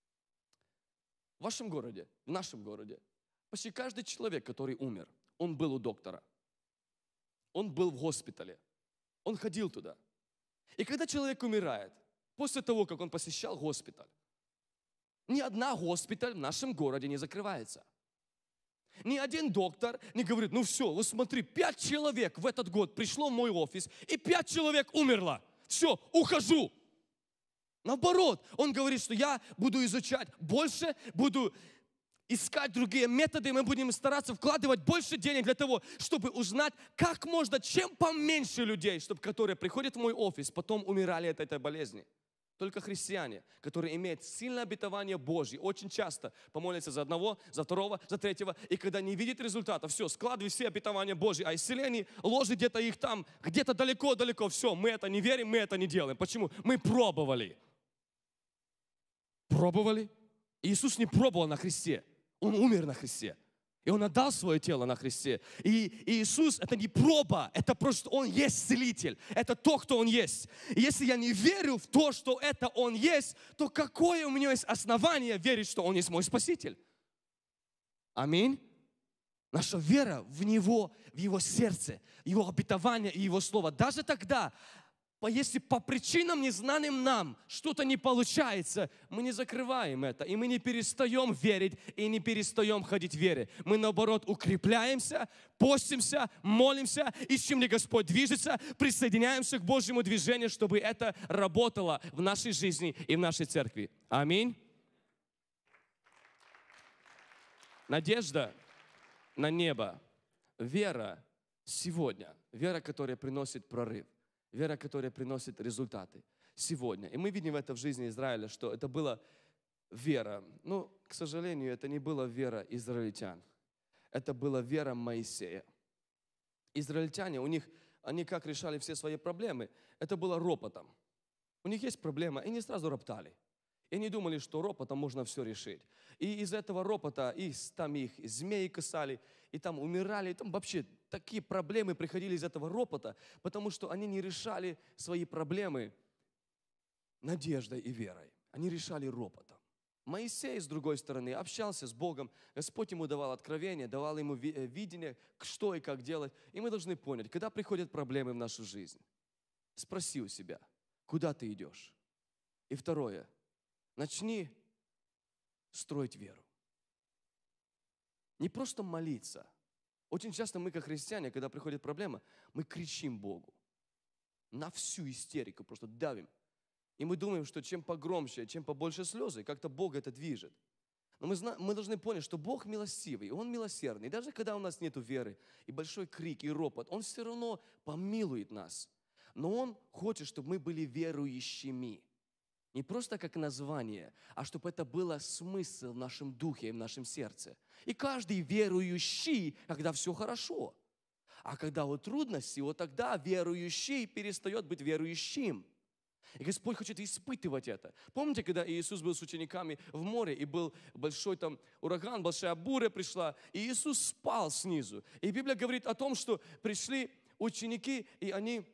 в вашем городе, в нашем городе, почти каждый человек, который умер, он был у доктора. Он был в госпитале. Он ходил туда. И когда человек умирает, после того, как он посещал госпиталь, ни одна госпиталь в нашем городе не закрывается. Ни один доктор не говорит, ну все, вот смотри, пять человек в этот год пришло в мой офис, и пять человек умерло. Все, ухожу. Наоборот, он говорит, что я буду изучать больше, буду искать другие методы, мы будем стараться вкладывать больше денег для того, чтобы узнать, как можно, чем поменьше людей, чтобы которые приходят в мой офис, потом умирали от этой болезни. Только христиане, которые имеют сильное обетование Божье, очень часто помолятся за одного, за второго, за третьего, и когда не видят результата, все, складывай все обетования Божьи, а исцеление ложит где-то их там, где-то далеко-далеко, все, мы это не верим, мы это не делаем. Почему? Мы пробовали. Пробовали? Иисус не пробовал на кресте, Он умер на кресте. И Он отдал свое тело на кресте. И Иисус это не проба, это просто Он есть целитель. Это то, кто Он есть. И если я не верю в то, что это Он есть, то какое у меня есть основание верить, что Он есть мой Спаситель? Аминь. Наша вера в Него, в Его сердце, Его обетование и Его Слово. Даже тогда, если по причинам, незнаным нам, что-то не получается, мы не закрываем это, и мы не перестаем верить, и не перестаем ходить в вере. Мы, наоборот, укрепляемся, постимся, молимся, ищем, где Господь движется, присоединяемся к Божьему движению, чтобы это работало в нашей жизни и в нашей церкви. Аминь. Надежда на небо. Вера сегодня. Вера, которая приносит прорыв. Вера, которая приносит результаты сегодня. И мы видим это в жизни Израиля, что это была вера. Но, к сожалению, это не была вера израильтян. Это была вера Моисея. Израильтяне, у них, они как решали все свои проблемы, это было ропотом. У них есть проблема, и они сразу роптали. И они думали, что ропотом можно все решить. И из этого ропота их, там их змеи кусали, и там умирали, и там вообще такие проблемы приходили из этого ропота, потому что они не решали свои проблемы надеждой и верой. Они решали ропотом. Моисей, с другой стороны, общался с Богом. Господь ему давал откровение, давал ему видение, что и как делать. И мы должны понять, когда приходят проблемы в нашу жизнь, спроси у себя, куда ты идешь. И второе, начни строить веру. Не просто молиться. Очень часто мы, как христиане, когда приходит проблема, мы кричим Богу. На всю истерику просто давим. И мы думаем, что чем погромче, чем побольше слезы, как-то Бог это движет. Но мы, знаем, мы должны понять, что Бог милостивый, Он милосердный. И даже когда у нас нет веры, и большой крик, и ропот, Он все равно помилует нас. Но Он хочет, чтобы мы были верующими. Не просто как название, а чтобы это было смысл в нашем духе и в нашем сердце. И каждый верующий, когда все хорошо. А когда вот трудности, вот тогда верующий перестает быть верующим. И Господь хочет испытывать это. Помните, когда Иисус был с учениками в море, и был большой там ураган, большая буря пришла, и Иисус спал снизу. И Библия говорит о том, что пришли ученики, и они...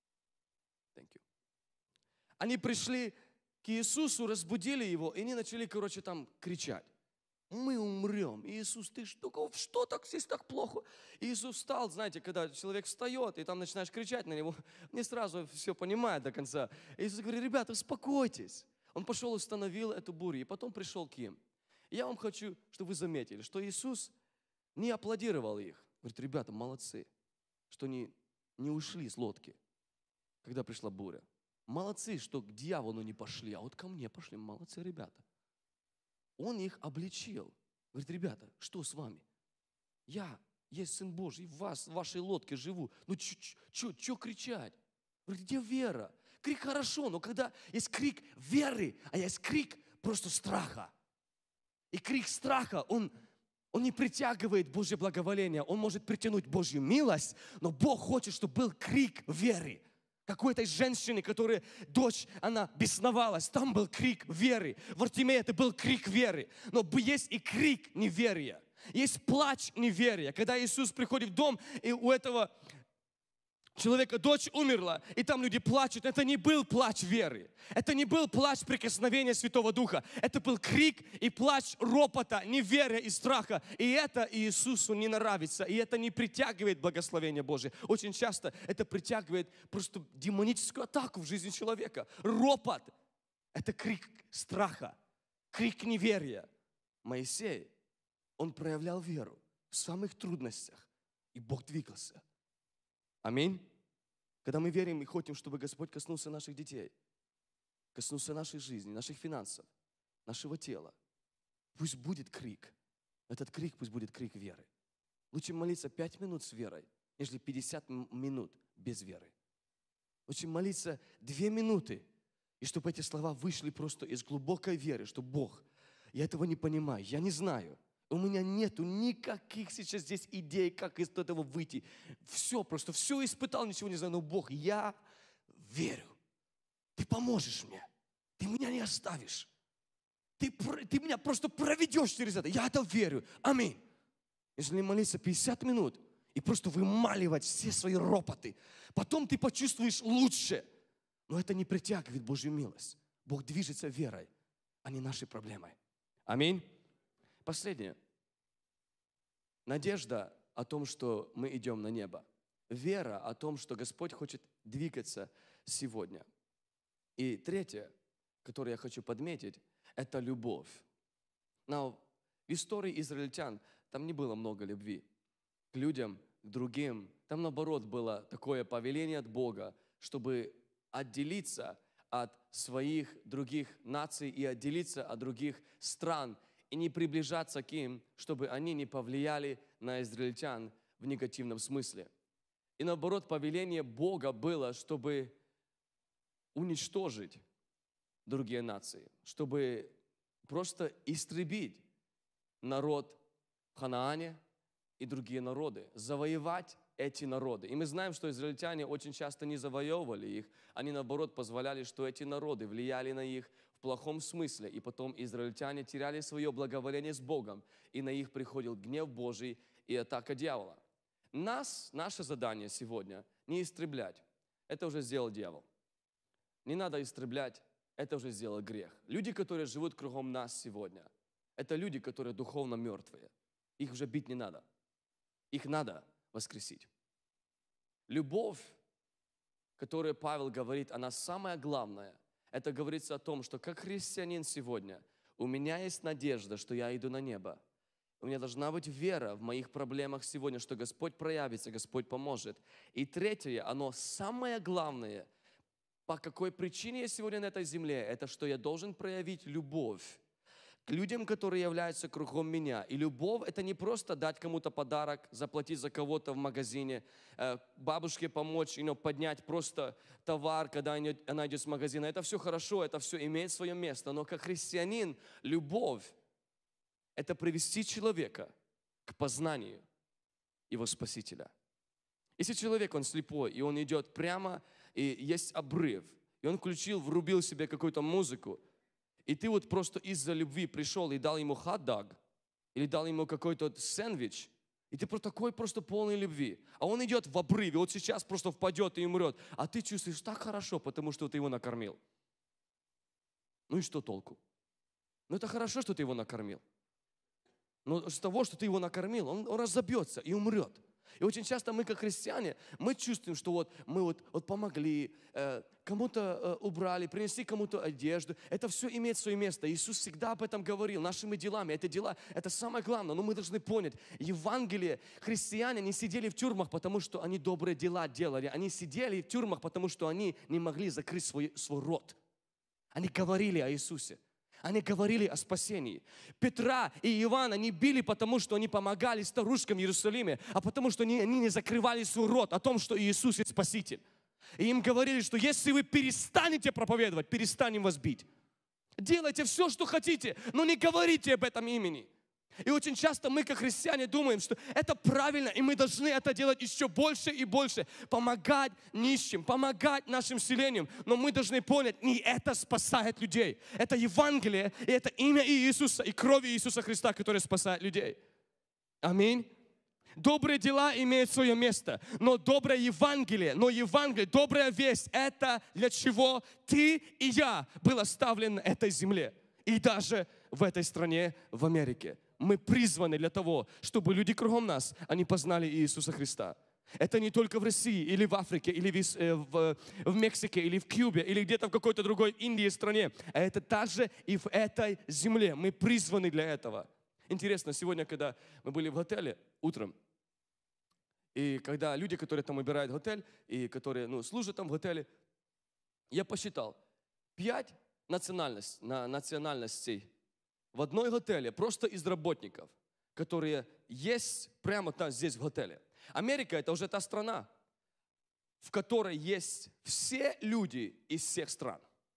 Thank you. Они пришли к Иисусу, разбудили Его, и они начали, короче, там кричать. Мы умрем. Иисус, ты что, что так здесь так плохо? Иисус встал, знаете, когда человек встает, и там начинаешь кричать на него, не сразу все понимает до конца. Иисус говорит, ребята, успокойтесь. Он пошел и установил эту бурю, и потом пришел к ним. И я вам хочу, чтобы вы заметили, что Иисус не аплодировал их. Говорит, ребята, молодцы, что они не ушли с лодки, когда пришла буря. Молодцы, что к дьяволу не пошли, а вот ко мне пошли. Молодцы, ребята. Он их обличил. Говорит, ребята, что с вами? Я есть Сын Божий, в вас, в вашей лодке живу. Ну, что кричать? Говорит, где вера? Крик хорошо, но когда есть крик веры, а есть крик просто страха. И крик страха, он, он не притягивает Божье благоволение. Он может притянуть Божью милость, но Бог хочет, чтобы был крик веры. Какой-то женщины, которая, дочь, она бесновалась, там был крик веры. В Артемии это был крик веры. Но есть и крик неверия. Есть плач неверия. Когда Иисус приходит в дом, и у этого человека дочь умерла, и там люди плачут. Это не был плач веры. Это не был плач прикосновения Святого Духа. Это был крик и плач ропота, неверия и страха. И это Иисусу не нравится. И это не притягивает благословение Божие. Очень часто это притягивает просто демоническую атаку в жизни человека. Ропот – это крик страха, крик неверия. Моисей, он проявлял веру в самых трудностях. И Бог двигался. Аминь. Когда мы верим и хотим, чтобы Господь коснулся наших детей, коснулся нашей жизни, наших финансов, нашего тела, пусть будет крик Этот крик пусть будет крик веры. Лучше молиться пять минут с верой, нежели пятьдесят минут без веры. Лучше молиться две минуты, и чтобы эти слова вышли просто из глубокой веры, что Бог, я этого не понимаю, я не знаю. У меня нету никаких сейчас здесь идей, как из этого выйти. Все, просто все испытал, ничего не знаю. Но Бог, я верю. Ты поможешь мне. Ты меня не оставишь. Ты, ты меня просто проведешь через это. Я это верю. Аминь. Если молиться пятьдесят минут и просто вымаливать все свои ропоты, потом ты почувствуешь лучше. Но это не притягивает Божью милость. Бог движется верой, а не нашей проблемой. Аминь. Последнее. Надежда о том, что мы идем на небо. Вера о том, что Господь хочет двигаться сегодня. И третье, которое я хочу подметить, это любовь. Но в истории израильтян там не было много любви к людям, к другим. Там, наоборот, было такое повеление от Бога, чтобы отделиться от своих других наций и отделиться от других стран и не приближаться к ним, чтобы они не повлияли на израильтян в негативном смысле. И наоборот, повеление Бога было, чтобы уничтожить другие нации, чтобы просто истребить народ в Ханаане и другие народы, завоевать эти народы. И мы знаем, что израильтяне очень часто не завоевывали их, они наоборот позволяли, что эти народы влияли на их в плохом смысле, и потом израильтяне теряли свое благоволение с Богом, и на их приходил гнев Божий и атака дьявола. Нас, наше задание сегодня не истреблять, это уже сделал дьявол. Не надо истреблять, это уже сделал грех. Люди, которые живут кругом нас сегодня, это люди, которые духовно мертвые. Их уже бить не надо. Их надо воскресить. Любовь, которую Павел говорит, она самая главная. Это говорится о том, что как христианин сегодня у меня есть надежда, что я иду на небо. У меня должна быть вера в моих проблемах сегодня, что Господь проявится, Господь поможет. И третье, оно самое главное, по какой причине я сегодня на этой земле, это что я должен проявить любовь к людям, которые являются кругом меня. И любовь – это не просто дать кому-то подарок, заплатить за кого-то в магазине, бабушке помочь, you know, поднять просто товар, когда она идет с магазина. Это все хорошо, это все имеет свое место. Но как христианин, любовь – это привести человека к познанию его Спасителя. Если человек, он слепой, и он идет прямо, и есть обрыв, и он включил, врубил себе какую-то музыку, и ты вот просто из-за любви пришел и дал ему хот-дог, или дал ему какой-то сэндвич, и ты просто такой просто полный любви. А он идет в обрыве, вот сейчас просто впадет и умрет, а ты чувствуешь так хорошо, потому что ты его накормил. Ну и что толку? Ну это хорошо, что ты его накормил. Но с того, что ты его накормил, он, он разобьется и умрет. И очень часто мы, как христиане, мы чувствуем, что вот мы вот, вот помогли, э, кому-то э, убрали, принесли кому-то одежду. Это все имеет свое место. Иисус всегда об этом говорил, нашими делами. Это дела, это самое главное. Но мы должны понять, Евангелие, христиане не сидели в тюрьмах, потому что они добрые дела делали. Они сидели в тюрьмах, потому что они не могли закрыть свой, свой рот. Они говорили о Иисусе. Они говорили о спасении. Петра и Иоанна не били, потому что они помогали старушкам в Иерусалиме, а потому что они, они не закрывали свой рот о том, что Иисус есть Спаситель. И им говорили, что если вы перестанете проповедовать, перестанем вас бить. Делайте все, что хотите, но не говорите об этом имени. И очень часто мы, как христиане, думаем, что это правильно, и мы должны это делать еще больше и больше. Помогать нищим, помогать нашим селениям. Но мы должны понять, не это спасает людей. Это Евангелие, и это имя Иисуса, и кровь Иисуса Христа, которая спасает людей. Аминь. Добрые дела имеют свое место, но доброе Евангелие, но Евангелие, добрая весть, это для чего ты и я был оставлен на этой земле. И даже в этой стране, в Америке. Мы призваны для того, чтобы люди кругом нас, они познали Иисуса Христа. Это не только в России, или в Африке, или в, в, в Мексике, или в Кубе, или где-то в какой-то другой Индии стране. А это также и в этой земле. Мы призваны для этого. Интересно, сегодня, когда мы были в отеле утром, и когда люди, которые там убирают отель, и которые ну, служат там в отеле, я посчитал, пять национальностей, национальностей в одной отеле, просто из работников, которые есть прямо там, здесь в отеле. Америка – это уже та страна, в которой есть все люди из всех стран.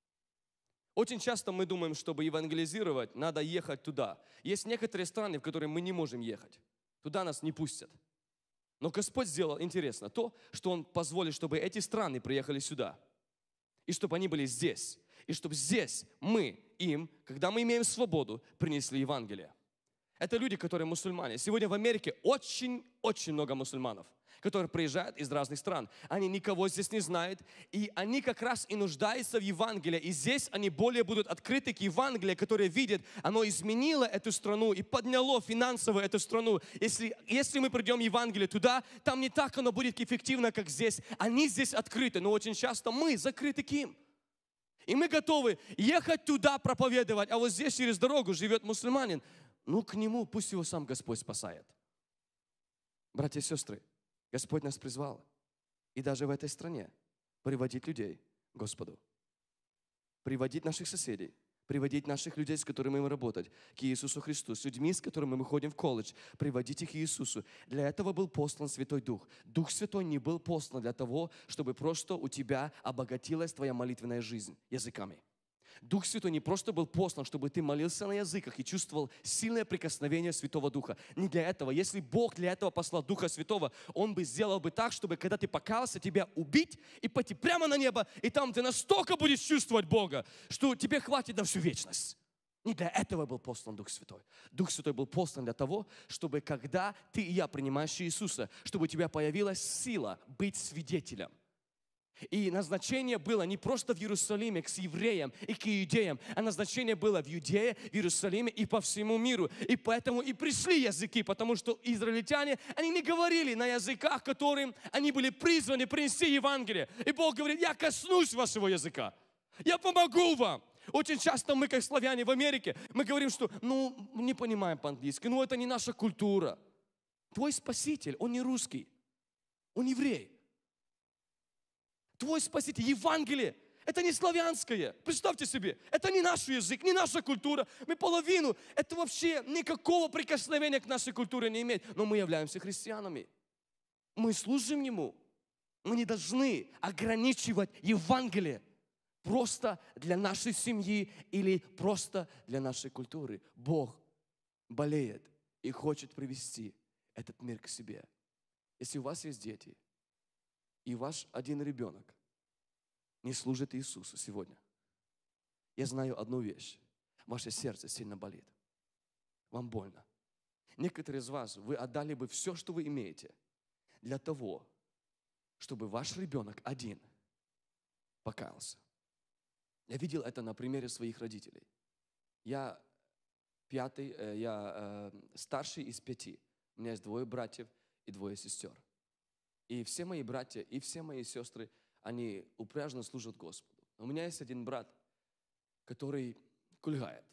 Очень часто мы думаем, чтобы евангелизировать, надо ехать туда. Есть некоторые страны, в которые мы не можем ехать. Туда нас не пустят. Но Господь сделал интересно то, что Он позволит, чтобы эти страны приехали сюда. И чтобы они были здесь. И чтобы здесь мы им, когда мы имеем свободу, принесли Евангелие. Это люди, которые мусульмане. Сегодня в Америке очень-очень много мусульманов, которые приезжают из разных стран. Они никого здесь не знают, и они как раз и нуждаются в Евангелии. И здесь они более будут открыты к Евангелию, которое видят, оно изменило эту страну и подняло финансово эту страну. Если, если мы придем в Евангелие туда, там не так оно будет эффективно, как здесь. Они здесь открыты, но очень часто мы закрыты к им. И мы готовы ехать туда проповедовать, а вот здесь через дорогу живет мусульманин. Ну, к нему пусть его сам Господь спасает. Братья и сестры, Господь нас призвал. И даже в этой стране приводить людей к Господу. Приводить наших соседей. Приводить наших людей, с которыми мы работать, к Иисусу Христу. С людьми, с которыми мы ходим в колледж. Приводить их к Иисусу. Для этого был послан Святой Дух. Дух Святой не был послан для того, чтобы просто у тебя обогатилась твоя молитвенная жизнь языками. Дух Святой не просто был послан, чтобы ты молился на языках и чувствовал сильное прикосновение Святого Духа. Не для этого. Если Бог для этого послал Духа Святого, Он бы сделал бы так, чтобы когда ты покаялся, тебя убить и пойти прямо на небо, и там ты настолько будешь чувствовать Бога, что тебе хватит на всю вечность. Не для этого был послан Дух Святой. Дух Святой был послан для того, чтобы когда ты и я принимаешь Иисуса, чтобы у тебя появилась сила быть свидетелем. И назначение было не просто в Иерусалиме к евреям и к иудеям, а назначение было в Иудее, в Иерусалиме и по всему миру. И поэтому и пришли языки, потому что израильтяне, они не говорили на языках, которым они были призваны принести Евангелие. И Бог говорит: я коснусь вашего языка, я помогу вам. Очень часто мы, как славяне в Америке, мы говорим, что ну не понимаем по-английски, ну это не наша культура. Твой Спаситель, Он не русский, Он еврей. Твой Спаситель, Евангелие, это не славянское. Представьте себе, это не наш язык, не наша культура. Мы половину, это вообще никакого прикосновения к нашей культуре не имеет. Но мы являемся христианами. Мы служим Ему. Мы не должны ограничивать Евангелие просто для нашей семьи или просто для нашей культуры. Бог болеет и хочет привести этот мир к себе. Если у вас есть дети, и ваш один ребенок не служит Иисусу сегодня, я знаю одну вещь. Ваше сердце сильно болит. Вам больно. Некоторые из вас, вы отдали бы все, что вы имеете, для того, чтобы ваш ребенок один покаялся. Я видел это на примере своих родителей. Я пятый, я старший из пяти. У меня есть двое братьев и двое сестер. И все мои братья, и все мои сестры, они упряжно служат Господу. У меня есть один брат, который кульгает,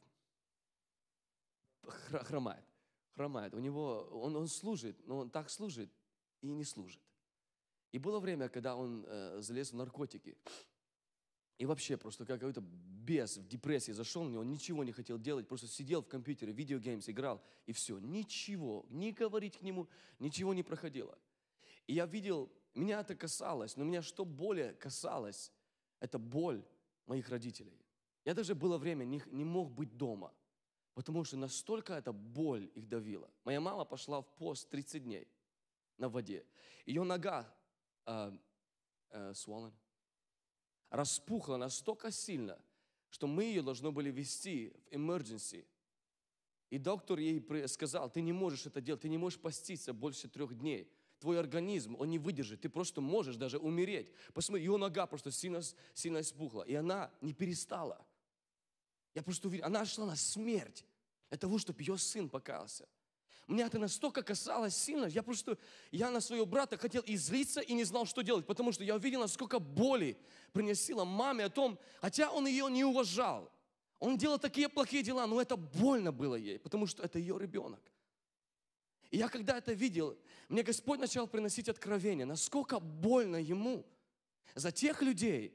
хромает, хромает. У него, он, он служит, но он так служит и не служит. И было время, когда он э, залез в наркотики. И вообще просто как какой-то бес в депрессии зашел на него, он ничего не хотел делать, просто сидел в компьютере, видеогеймс играл, и все. Ничего, не говорить к нему, ничего не проходило. И я видел, меня это касалось, но меня что более касалось, это боль моих родителей. Я даже было время не, не мог быть дома, потому что настолько эта боль их давила. Моя мама пошла в пост тридцать дней на воде. Ее нога э, э, swollen, распухла настолько сильно, что мы ее должны были везти в emergency. И доктор ей сказал: ты не можешь это делать, ты не можешь поститься больше трех дней. Твой организм, он не выдержит, ты просто можешь даже умереть. Посмотри, ее нога просто сильно, сильно испухла, и она не перестала. Я просто увидел, она шла на смерть для того, чтобы ее сын покаялся. Меня это настолько касалось сильно, я просто, я на своего брата хотел излиться и не знал, что делать, потому что я увидел, насколько боли приносила маме о том, хотя он ее не уважал. Он делал такие плохие дела, но это больно было ей, потому что это ее ребенок. И я когда это видел, мне Господь начал приносить откровение, насколько больно ему за тех людей,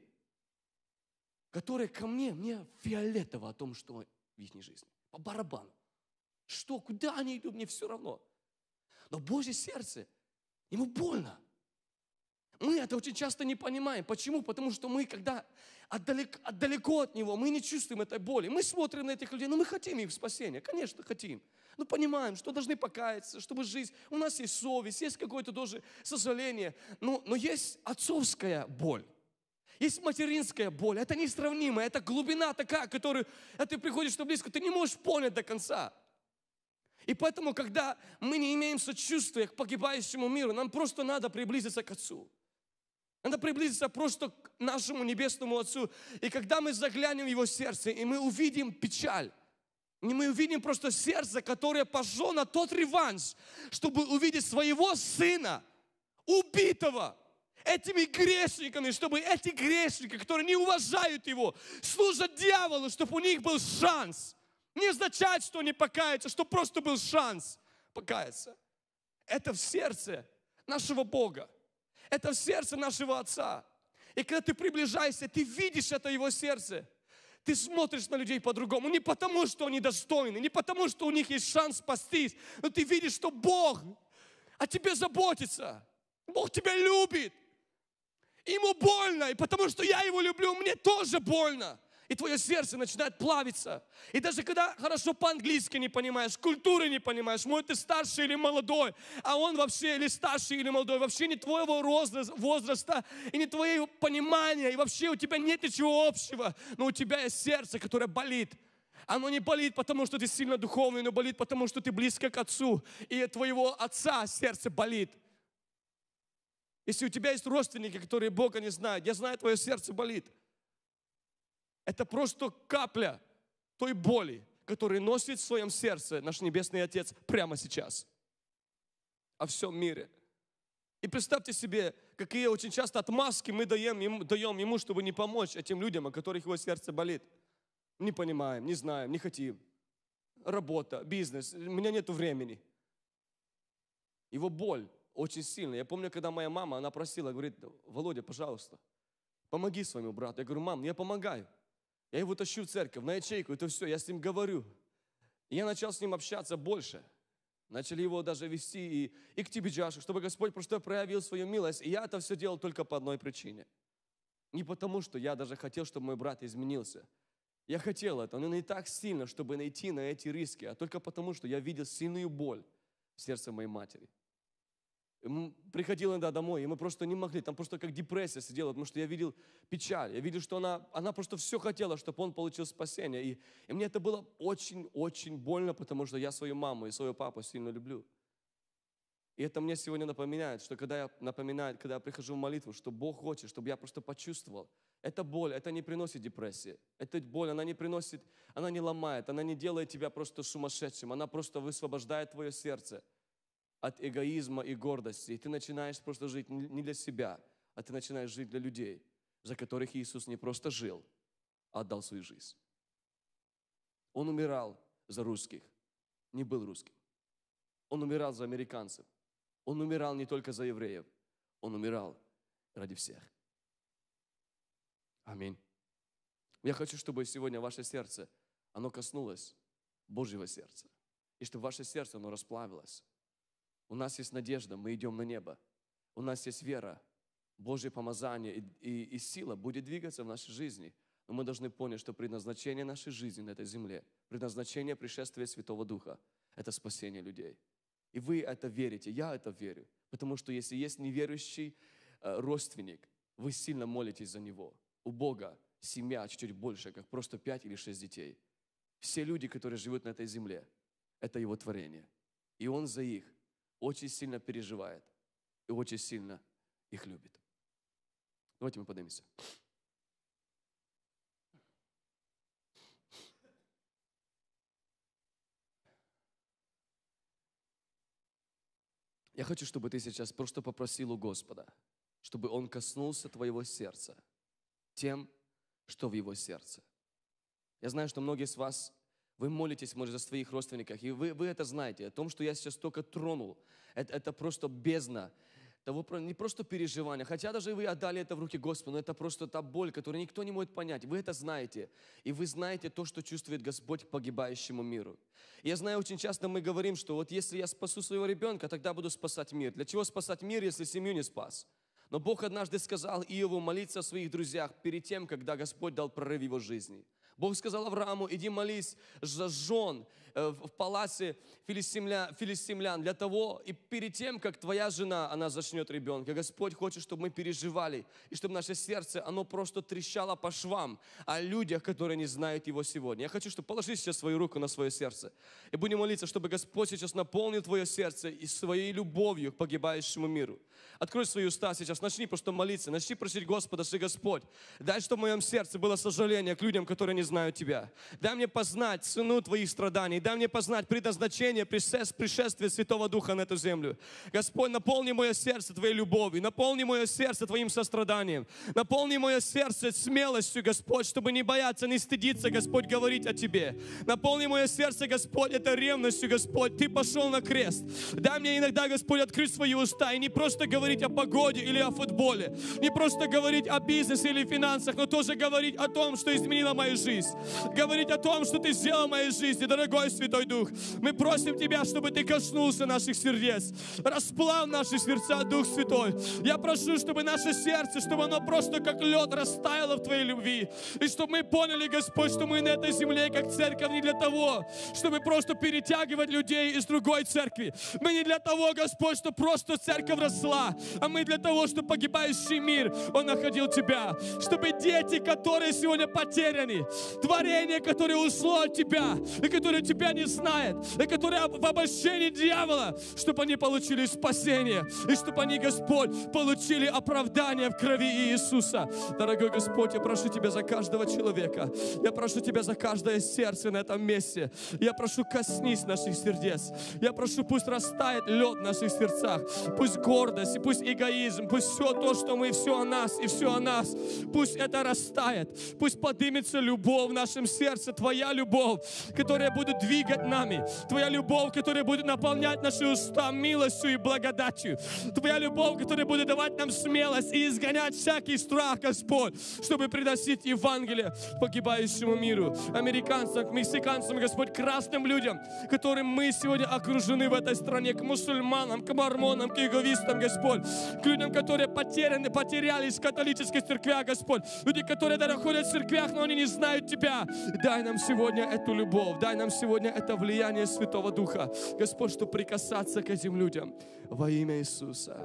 которые ко мне, мне фиолетово о том, что в их жизни, по барабану. Что, куда они идут, мне все равно. Но Божье сердце, ему больно. Мы это очень часто не понимаем. Почему? Потому что мы, когда отдалек, отдалеко от Него, мы не чувствуем этой боли. Мы смотрим на этих людей, но мы хотим их спасения. Конечно, хотим. Но понимаем, что должны покаяться, чтобы жизнь... У нас есть совесть, есть какое-то тоже сожаление. Но, но есть отцовская боль. Есть материнская боль. Это несравнимо. Это глубина такая, которую... А ты приходишь что близко, ты не можешь понять до конца. И поэтому, когда мы не имеем сочувствия к погибающему миру, нам просто надо приблизиться к Отцу. Надо приблизиться просто к нашему Небесному Отцу. И когда мы заглянем в Его сердце, и мы увидим печаль, и мы увидим просто сердце, которое пошло на тот реванш, чтобы увидеть своего Сына, убитого этими грешниками, чтобы эти грешники, которые не уважают Его, служат дьяволу, чтобы у них был шанс. Не означает, что они покаются, что просто был шанс покаяться. Это в сердце нашего Бога. Это в сердце нашего Отца. И когда ты приближаешься, ты видишь это Его сердце. Ты смотришь на людей по-другому. Не потому, что они достойны, не потому, что у них есть шанс спастись, но ты видишь, что Бог о тебе заботится. Бог тебя любит. Ему больно, и потому что я Его люблю, мне тоже больно. И твое сердце начинает плавиться. И даже когда хорошо по-английски не понимаешь, культуры не понимаешь, может ты старший или молодой, а он вообще или старший или молодой, вообще не твоего возраста и не твоего понимания, и вообще у тебя нет ничего общего, но у тебя есть сердце, которое болит. Оно не болит, потому что ты сильно духовный, но болит, потому что ты близко к Отцу, и от твоего Отца сердце болит. Если у тебя есть родственники, которые Бога не знают, я знаю, твое сердце болит. Это просто капля той боли, которую носит в своем сердце наш Небесный Отец прямо сейчас. О всем мире. И представьте себе, какие очень часто отмазки мы даем ему, даем ему, чтобы не помочь этим людям, о которых его сердце болит. Не понимаем, не знаем, не хотим. Работа, бизнес, у меня нет времени. Его боль очень сильная. Я помню, когда моя мама, она просила, говорит: Володя, пожалуйста, помоги своему брату. Я говорю: мам, я помогаю. Я его тащу в церковь, на ячейку, это все, я с ним говорю. И я начал с ним общаться больше. Начали его даже вести и, и к тебе, Джашу, чтобы Господь просто проявил свою милость. И я это все делал только по одной причине. Не потому, что я даже хотел, чтобы мой брат изменился. Я хотел это, но не так сильно, чтобы найти на эти риски, а только потому, что я видел сильную боль в сердце моей матери. Приходил иногда домой, и мы просто не могли, там просто как депрессия сидела, потому что я видел печаль, я видел, что она, она просто все хотела, чтобы он получил спасение. И, и мне это было очень-очень больно, потому что я свою маму и своего папу сильно люблю. И это мне сегодня напоминает, что когда я напоминаю, когда я прихожу в молитву, что Бог хочет, чтобы я просто почувствовал. Эта боль, это не приносит депрессии. Эта боль, она не приносит, она не ломает, она не делает тебя просто сумасшедшим, она просто высвобождает твое сердце от эгоизма и гордости. И ты начинаешь просто жить не для себя, а ты начинаешь жить для людей, за которых Иисус не просто жил, а отдал свою жизнь. Он умирал за русских, не был русским. Он умирал за американцев. Он умирал не только за евреев, он умирал ради всех. Аминь. Я хочу, чтобы сегодня ваше сердце, оно коснулось Божьего сердца. И чтобы ваше сердце, оно расплавилось. У нас есть надежда, мы идем на небо. У нас есть вера, Божье помазание и, и, и сила будет двигаться в нашей жизни. Но мы должны понять, что предназначение нашей жизни на этой земле, предназначение пришествия Святого Духа – это спасение людей. И вы это верите, я это верю. Потому что если есть неверующий э, родственник, вы сильно молитесь за него. У Бога семья чуть-чуть больше, как просто пять или шесть детей. Все люди, которые живут на этой земле, это Его творение. И Он за их очень сильно переживает и очень сильно их любит. Давайте мы поднимемся. Я хочу, чтобы ты сейчас просто попросил у Господа, чтобы Он коснулся твоего сердца тем, что в Его сердце. Я знаю, что многие из вас, вы молитесь, может, за своих родственников, и вы, вы это знаете, о том, что я сейчас только тронул. Это, это просто бездна того не просто переживания, хотя даже вы отдали это в руки Господу, но это просто та боль, которую никто не может понять. Вы это знаете, и вы знаете то, что чувствует Господь к погибающему миру. И я знаю, очень часто мы говорим, что вот если я спасу своего ребенка, тогда буду спасать мир. Для чего спасать мир, если семью не спас? Но Бог однажды сказал Иову молиться о своих друзьях перед тем, когда Господь дал прорыв его жизни. Бог сказал Аврааму: иди молись за жен в палаце филистимлян, филистимлян для того, и перед тем, как твоя жена, она зачнет ребенка. Господь хочет, чтобы мы переживали, и чтобы наше сердце, оно просто трещало по швам о людях, которые не знают Его сегодня. Я хочу, чтобы положи сейчас свою руку на свое сердце, и будем молиться, чтобы Господь сейчас наполнил твое сердце и своей любовью к погибающему миру. Открой свои уста сейчас, начни просто молиться, начни просить Господа, что Господь, дай, чтобы в моем сердце было сожаление к людям, которые не знают Тебя. Дай мне познать цену Твоих страданий, дай мне познать предназначение пришествия Святого Духа на эту землю. Господь, наполни мое сердце Твоей любовью, наполни мое сердце Твоим состраданием, наполни мое сердце смелостью, Господь, чтобы не бояться, не стыдиться, Господь, говорить о Тебе. Наполни мое сердце, Господь, это ревностью, Господь, Ты пошел на крест. Дай мне иногда, Господь, открыть свои уста и не просто говорить о погоде или о футболе, не просто говорить о бизнесе или финансах, но тоже говорить о том, что изменило мою жизнь. Говорить о том, что Ты сделал в моей жизни, дорогой Святой Дух. Мы просим Тебя, чтобы Ты коснулся наших сердец, расплав наши сердца, Дух Святой. Я прошу, чтобы наше сердце, чтобы оно просто как лед растаяло в Твоей любви. И чтобы мы поняли, Господь, что мы на этой земле, как церковь, не для того, чтобы просто перетягивать людей из другой церкви. Мы не для того, Господь, чтобы просто церковь росла, а мы для того, чтобы погибающий мир, он находил Тебя. Чтобы дети, которые сегодня потеряны, творение, которое ушло от Тебя, и которое Тебя не знает, и которое в обольщении дьявола, чтобы они получили спасение, и чтобы они, Господь, получили оправдание в крови Иисуса. Дорогой Господь, я прошу Тебя за каждого человека, я прошу Тебя за каждое сердце на этом месте, я прошу, коснись наших сердец, я прошу, пусть растает лед в наших сердцах, пусть гордость, и пусть эгоизм, пусть все то, что мы, все о нас и все о нас, пусть это растает, пусть поднимется любовь в нашем сердце, Твоя любовь, которая будет двигать нами, Твоя любовь, которая будет наполнять наши уста милостью и благодатью, Твоя любовь, которая будет давать нам смелость и изгонять всякий страх, Господь, чтобы приносить Евангелие погибающему миру, американцам, мексиканцам, Господь, красным людям, которым мы сегодня окружены в этой стране, к мусульманам, к мормонам, к иеговистам, Господь, к людям, которые потеряны, потерялись в католических церквях, Господь, люди, которые даже ходят в церквях, но они не знают Тебя. Дай нам сегодня эту любовь, дай нам сегодня это влияние Святого Духа, Господь, чтобы прикасаться к этим людям во имя Иисуса.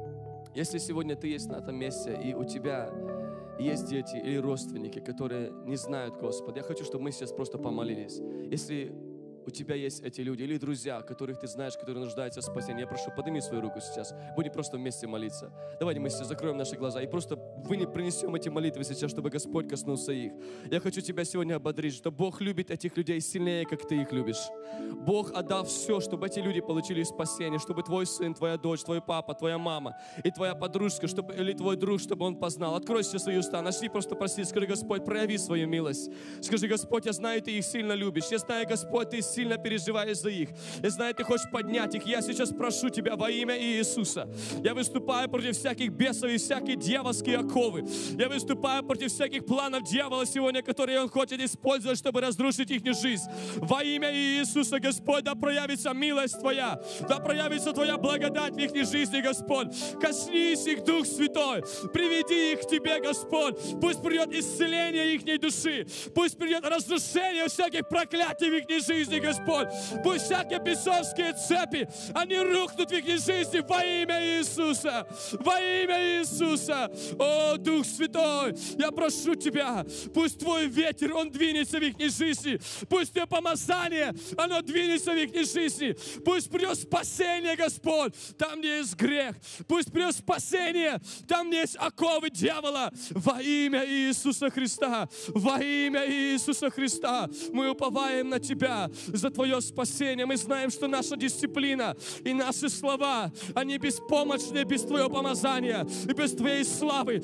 Если сегодня ты есть на этом месте, и у тебя есть дети или родственники, которые не знают Господа, я хочу, чтобы мы сейчас просто помолились. Если у тебя есть эти люди или друзья, которых ты знаешь, которые нуждаются в спасении, я прошу, подними свою руку сейчас. Будем просто вместе молиться. Давайте мы сейчас закроем наши глаза и просто принесем эти молитвы сейчас, чтобы Господь коснулся их. Я хочу тебя сегодня ободрить, что Бог любит этих людей сильнее, как ты их любишь. Бог отдал все, чтобы эти люди получили спасение, чтобы твой сын, твоя дочь, твой папа, твоя мама и твоя подружка, чтобы, или твой друг, чтобы он познал. Открой сейчас свои уста, начни просто просить. Скажи: Господь, прояви свою милость. Скажи: Господь, я знаю, ты их сильно любишь. Я знаю, Господь, ты сильно переживаешь за их. Я знаю, ты хочешь поднять их. Я сейчас прошу тебя во имя Иисуса. Я выступаю против всяких бесов и всякие дьявольские оковы. Я выступаю против всяких планов дьявола сегодня, которые он хочет использовать, чтобы разрушить их жизнь. Во имя Иисуса, Господь, да проявится милость Твоя, да проявится Твоя благодать в их жизни, Господь. Коснись их, Дух Святой. Приведи их к Тебе, Господь. Пусть придет исцеление их души. Пусть придет разрушение всяких проклятий в их жизни, Господь. Пусть всякие бесовские цепи, они рухнут в их жизни во имя Иисуса. Во имя Иисуса. О, Дух Святой, я прошу Тебя, пусть Твой ветер, он двинется в их жизни. Пусть Твое помазание, оно двинется в их жизни. Пусть придет спасение, Господь, там, где есть грех. Пусть придет спасение, там, где есть оковы дьявола. Во имя Иисуса Христа. Во имя Иисуса Христа. Мы уповаем на Тебя за Твое спасение. Мы знаем, что наша дисциплина и наши слова, они беспомощны без Твоего помазания и без Твоей славы.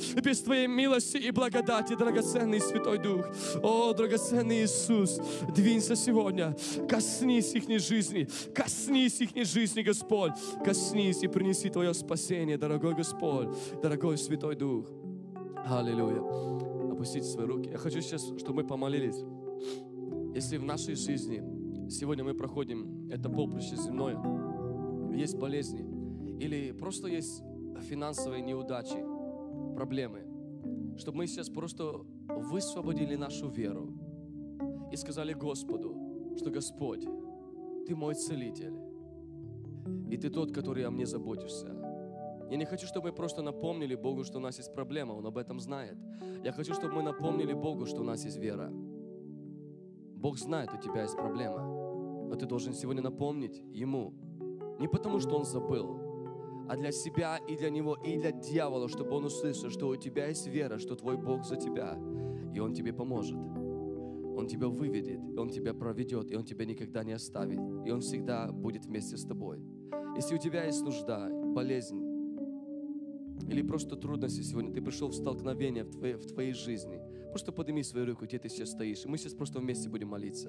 без Твоей милости и благодати, драгоценный Святой Дух. О, драгоценный Иисус, двинься сегодня, коснись их жизни, коснись их жизни, Господь, коснись и принеси Твое спасение, дорогой Господь, дорогой Святой Дух. Аллилуйя. Опустите свои руки. Я хочу сейчас, чтобы мы помолились. Если в нашей жизни сегодня мы проходим это поприще земное, есть болезни, или просто есть финансовые неудачи, проблемы, чтобы мы сейчас просто высвободили нашу веру и сказали Господу, что Господь, Ты мой целитель, и Ты тот, который о мне заботишься. Я не хочу, чтобы мы просто напомнили Богу, что у нас есть проблема, Он об этом знает. Я хочу, чтобы мы напомнили Богу, что у нас есть вера. Бог знает, у тебя есть проблема, но ты должен сегодня напомнить Ему. Не потому, что Он забыл, а для себя и для Него, и для дьявола, чтобы он услышал, что у тебя есть вера, что твой Бог за тебя, и Он тебе поможет. Он тебя выведет, и Он тебя проведет, и Он тебя никогда не оставит, и Он всегда будет вместе с тобой. Если у тебя есть нужда, болезнь, или просто трудности сегодня, ты пришел в столкновение в твоей, в твоей жизни, просто подними свою руку, где ты сейчас стоишь, и мы сейчас просто вместе будем молиться.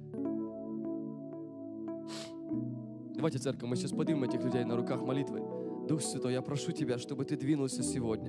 Давайте, церковь, мы сейчас поднимем этих людей на руках молитвы. Дух Святой, я прошу Тебя, чтобы Ты двинулся сегодня.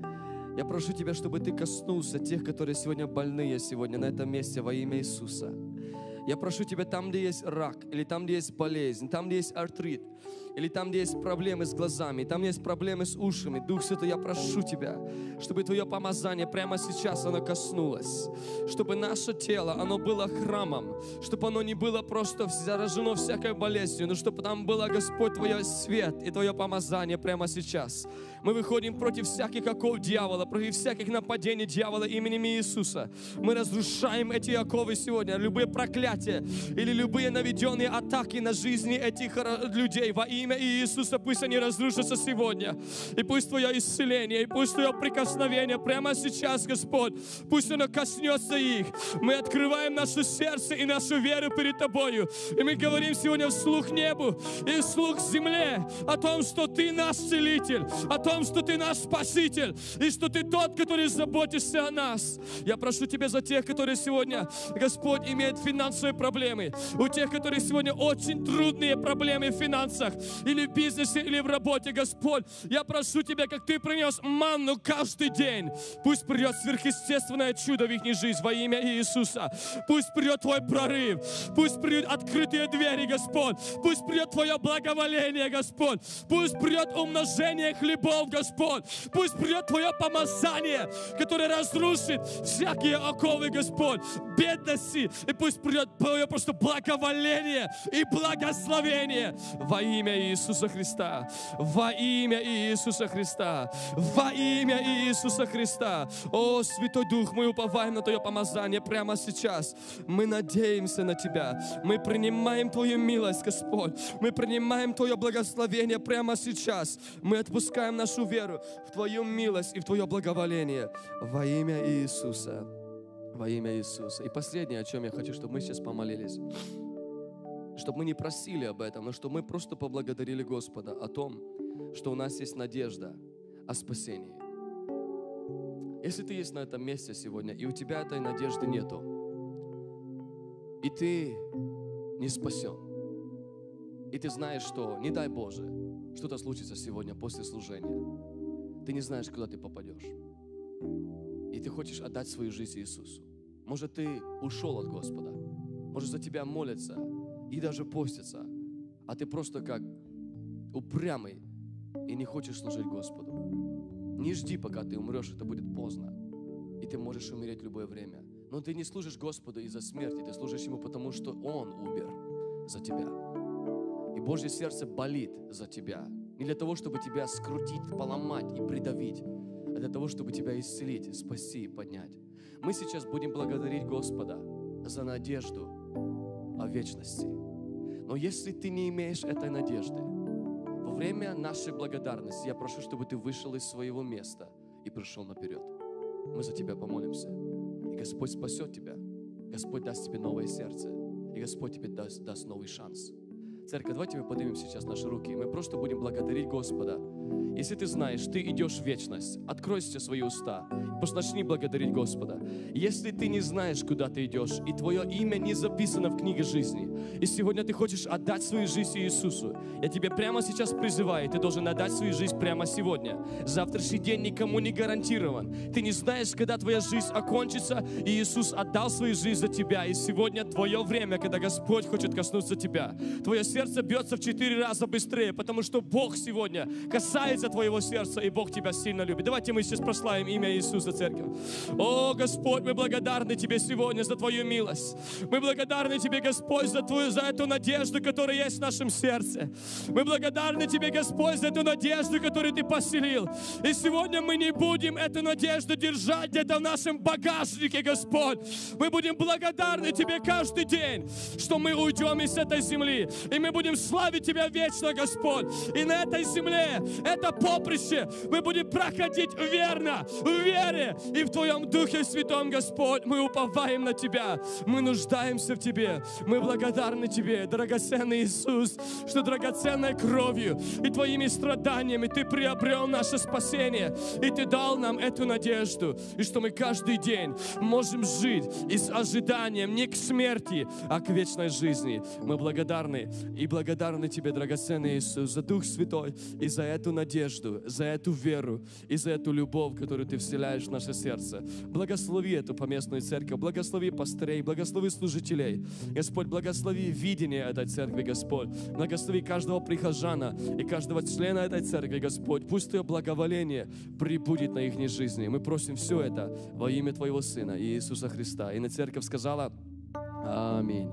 Я прошу Тебя, чтобы Ты коснулся тех, которые сегодня больные сегодня на этом месте во имя Иисуса. Я прошу Тебя, там, где есть рак, или там, где есть болезнь, там, где есть артрит, или там, где есть проблемы с глазами, там, где есть проблемы с ушами. Дух Святой, я прошу Тебя, чтобы Твое помазание прямо сейчас оно коснулось, чтобы наше тело, оно было храмом, чтобы оно не было просто заражено всякой болезнью, но чтобы там было, Господь, Твой свет и Твое помазание прямо сейчас. Мы выходим против всяких оков дьявола, против всяких нападений дьявола именем Иисуса. Мы разрушаем эти оковы сегодня, любые проклятия или любые наведенные атаки на жизни этих людей во имя Иисуса, пусть они разрушатся сегодня. И пусть Твое исцеление, и пусть Твое прикосновение прямо сейчас, Господь, пусть оно коснется их. Мы открываем наше сердце и нашу веру перед Тобою. И мы говорим сегодня вслух небу и вслух земле о том, что Ты наш целитель, о том, что Ты наш Спаситель, и что Ты тот, который заботишься о нас. Я прошу Тебя за тех, которые сегодня, Господь, имеют финансовые проблемы, у тех, которые сегодня очень трудные проблемы в финансах, или в бизнесе, или в работе, Господь. Я прошу Тебя, как Ты принес манну каждый день, пусть придет сверхъестественное чудо в их жизнь во имя Иисуса. Пусть придет Твой прорыв, пусть придет открытые двери, Господь, пусть придет Твое благоволение, Господь, пусть придет умножение хлебов, Господь, пусть придет Твое помазание, которое разрушит всякие оковы, Господь, бедности, и пусть придет Твое просто благоволение и благословение во имя Иисуса Христа, во имя Иисуса Христа, во имя Иисуса Христа. О, Святой Дух, мы уповаем на Твое помазание прямо сейчас. Мы надеемся на Тебя. Мы принимаем Твою милость, Господь. Мы принимаем Твое благословение прямо сейчас. Мы отпускаем нашу веру в Твою милость и в Твое благоволение во имя Иисуса. Во имя Иисуса. И последнее, о чем я хочу, чтобы мы сейчас помолились. Чтобы мы не просили об этом, но чтобы мы просто поблагодарили Господа о том, что у нас есть надежда о спасении. Если ты есть на этом месте сегодня, и у тебя этой надежды нету, и ты не спасен, и ты знаешь, что, не дай Боже, что-то случится сегодня после служения, ты не знаешь, куда ты попадешь, и ты хочешь отдать свою жизнь Иисусу. Может, ты ушел от Господа, может, за тебя молятся и даже постятся, а ты просто как упрямый и не хочешь служить Господу. Не жди, пока ты умрешь, это будет поздно, и ты можешь умереть в любое время. Но ты не служишь Господу из-за смерти, ты служишь Ему, потому что Он умер за тебя. И Божье сердце болит за тебя. Не для того, чтобы тебя скрутить, поломать и придавить, а для того, чтобы тебя исцелить, спасти и поднять. Мы сейчас будем благодарить Господа за надежду о вечности. Но если ты не имеешь этой надежды, во время нашей благодарности я прошу, чтобы ты вышел из своего места и пришел наперед. Мы за тебя помолимся. И Господь спасет тебя. Господь даст тебе новое сердце. И Господь тебе даст, даст новый шанс. Церковь, давайте мы поднимем сейчас наши руки. И мы просто будем благодарить Господа Если ты знаешь, ты идешь в вечность, открой сейчас свои уста, просто начни благодарить Господа. Если ты не знаешь, куда ты идешь, и твое имя не записано в книге жизни, и сегодня ты хочешь отдать свою жизнь Иисусу, я тебе прямо сейчас призываю, ты должен отдать свою жизнь прямо сегодня. Завтрашний день никому не гарантирован. Ты не знаешь, когда твоя жизнь окончится, и Иисус отдал свою жизнь за тебя, и сегодня твое время, когда Господь хочет коснуться тебя. Твое сердце бьется в четыре раза быстрее, потому что Бог сегодня касается твоего сердца, и Бог тебя сильно любит. Давайте мы сейчас прославим имя Иисуса, церковь. О, Господь, мы благодарны Тебе сегодня за Твою милость. Мы благодарны Тебе, Господь, за, твою, за эту надежду, которая есть в нашем сердце. Мы благодарны Тебе, Господь, за эту надежду, которую Ты поселил. И сегодня мы не будем эту надежду держать где-то в нашем багажнике, Господь. Мы будем благодарны Тебе каждый день, что мы уйдем из этой земли. И мы будем славить Тебя вечно, Господь. И на этой земле, это поприще, мы будем проходить верно, в вере и в Твоем Духе Святом, Господь. Мы уповаем на Тебя, мы нуждаемся в Тебе, мы благодарны Тебе, драгоценный Иисус, что драгоценной кровью и Твоими страданиями Ты приобрел наше спасение, и Ты дал нам эту надежду, и что мы каждый день можем жить и с ожиданием не к смерти, а к вечной жизни. Мы благодарны и благодарны Тебе, драгоценный Иисус, за Дух Святой и за эту надежду, за эту веру и за эту любовь, которую Ты вселяешь в наше сердце. Благослови эту поместную церковь, благослови пастырей, благослови служителей. Господь, благослови видение этой церкви, Господь. Благослови каждого прихожана и каждого члена этой церкви, Господь. Пусть Твое благоволение прибудет на их жизни. Мы просим все это во имя Твоего Сына Иисуса Христа. И на церковь сказала аминь.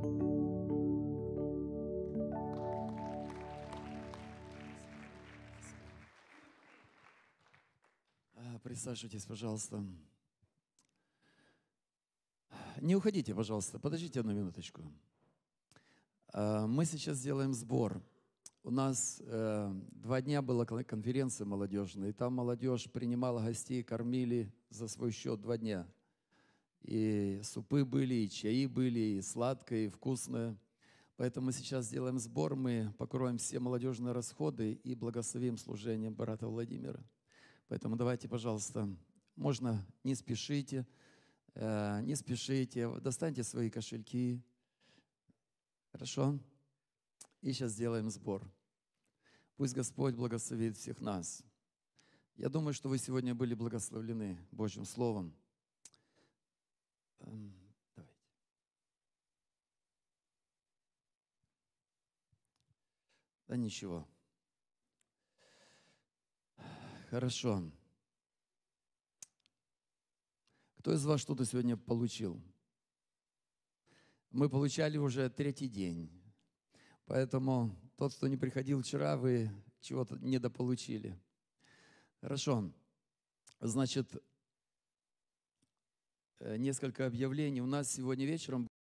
Присаживайтесь, пожалуйста. Не уходите, пожалуйста, подождите одну минуточку. Мы сейчас сделаем сбор. У нас два дня была конференция молодежная, и там молодежь принимала гостей, кормили за свой счет два дня. И супы были, и чаи были, и сладкое, и вкусное. Поэтому мы сейчас сделаем сбор, мы покроем все молодежные расходы и благословим служение брата Владимира. Поэтому давайте, пожалуйста, можно не спешите, э, не спешите, достаньте свои кошельки. Хорошо? И сейчас сделаем сбор. Пусть Господь благословит всех нас. Я думаю, что вы сегодня были благословлены Божьим Словом. Эм, давайте. Да ничего. Хорошо. Кто из вас что-то сегодня получил? Мы получали уже третий день. Поэтому тот, кто не приходил вчера, вы чего-то недополучили. Хорошо. Значит, несколько объявлений. У нас сегодня вечером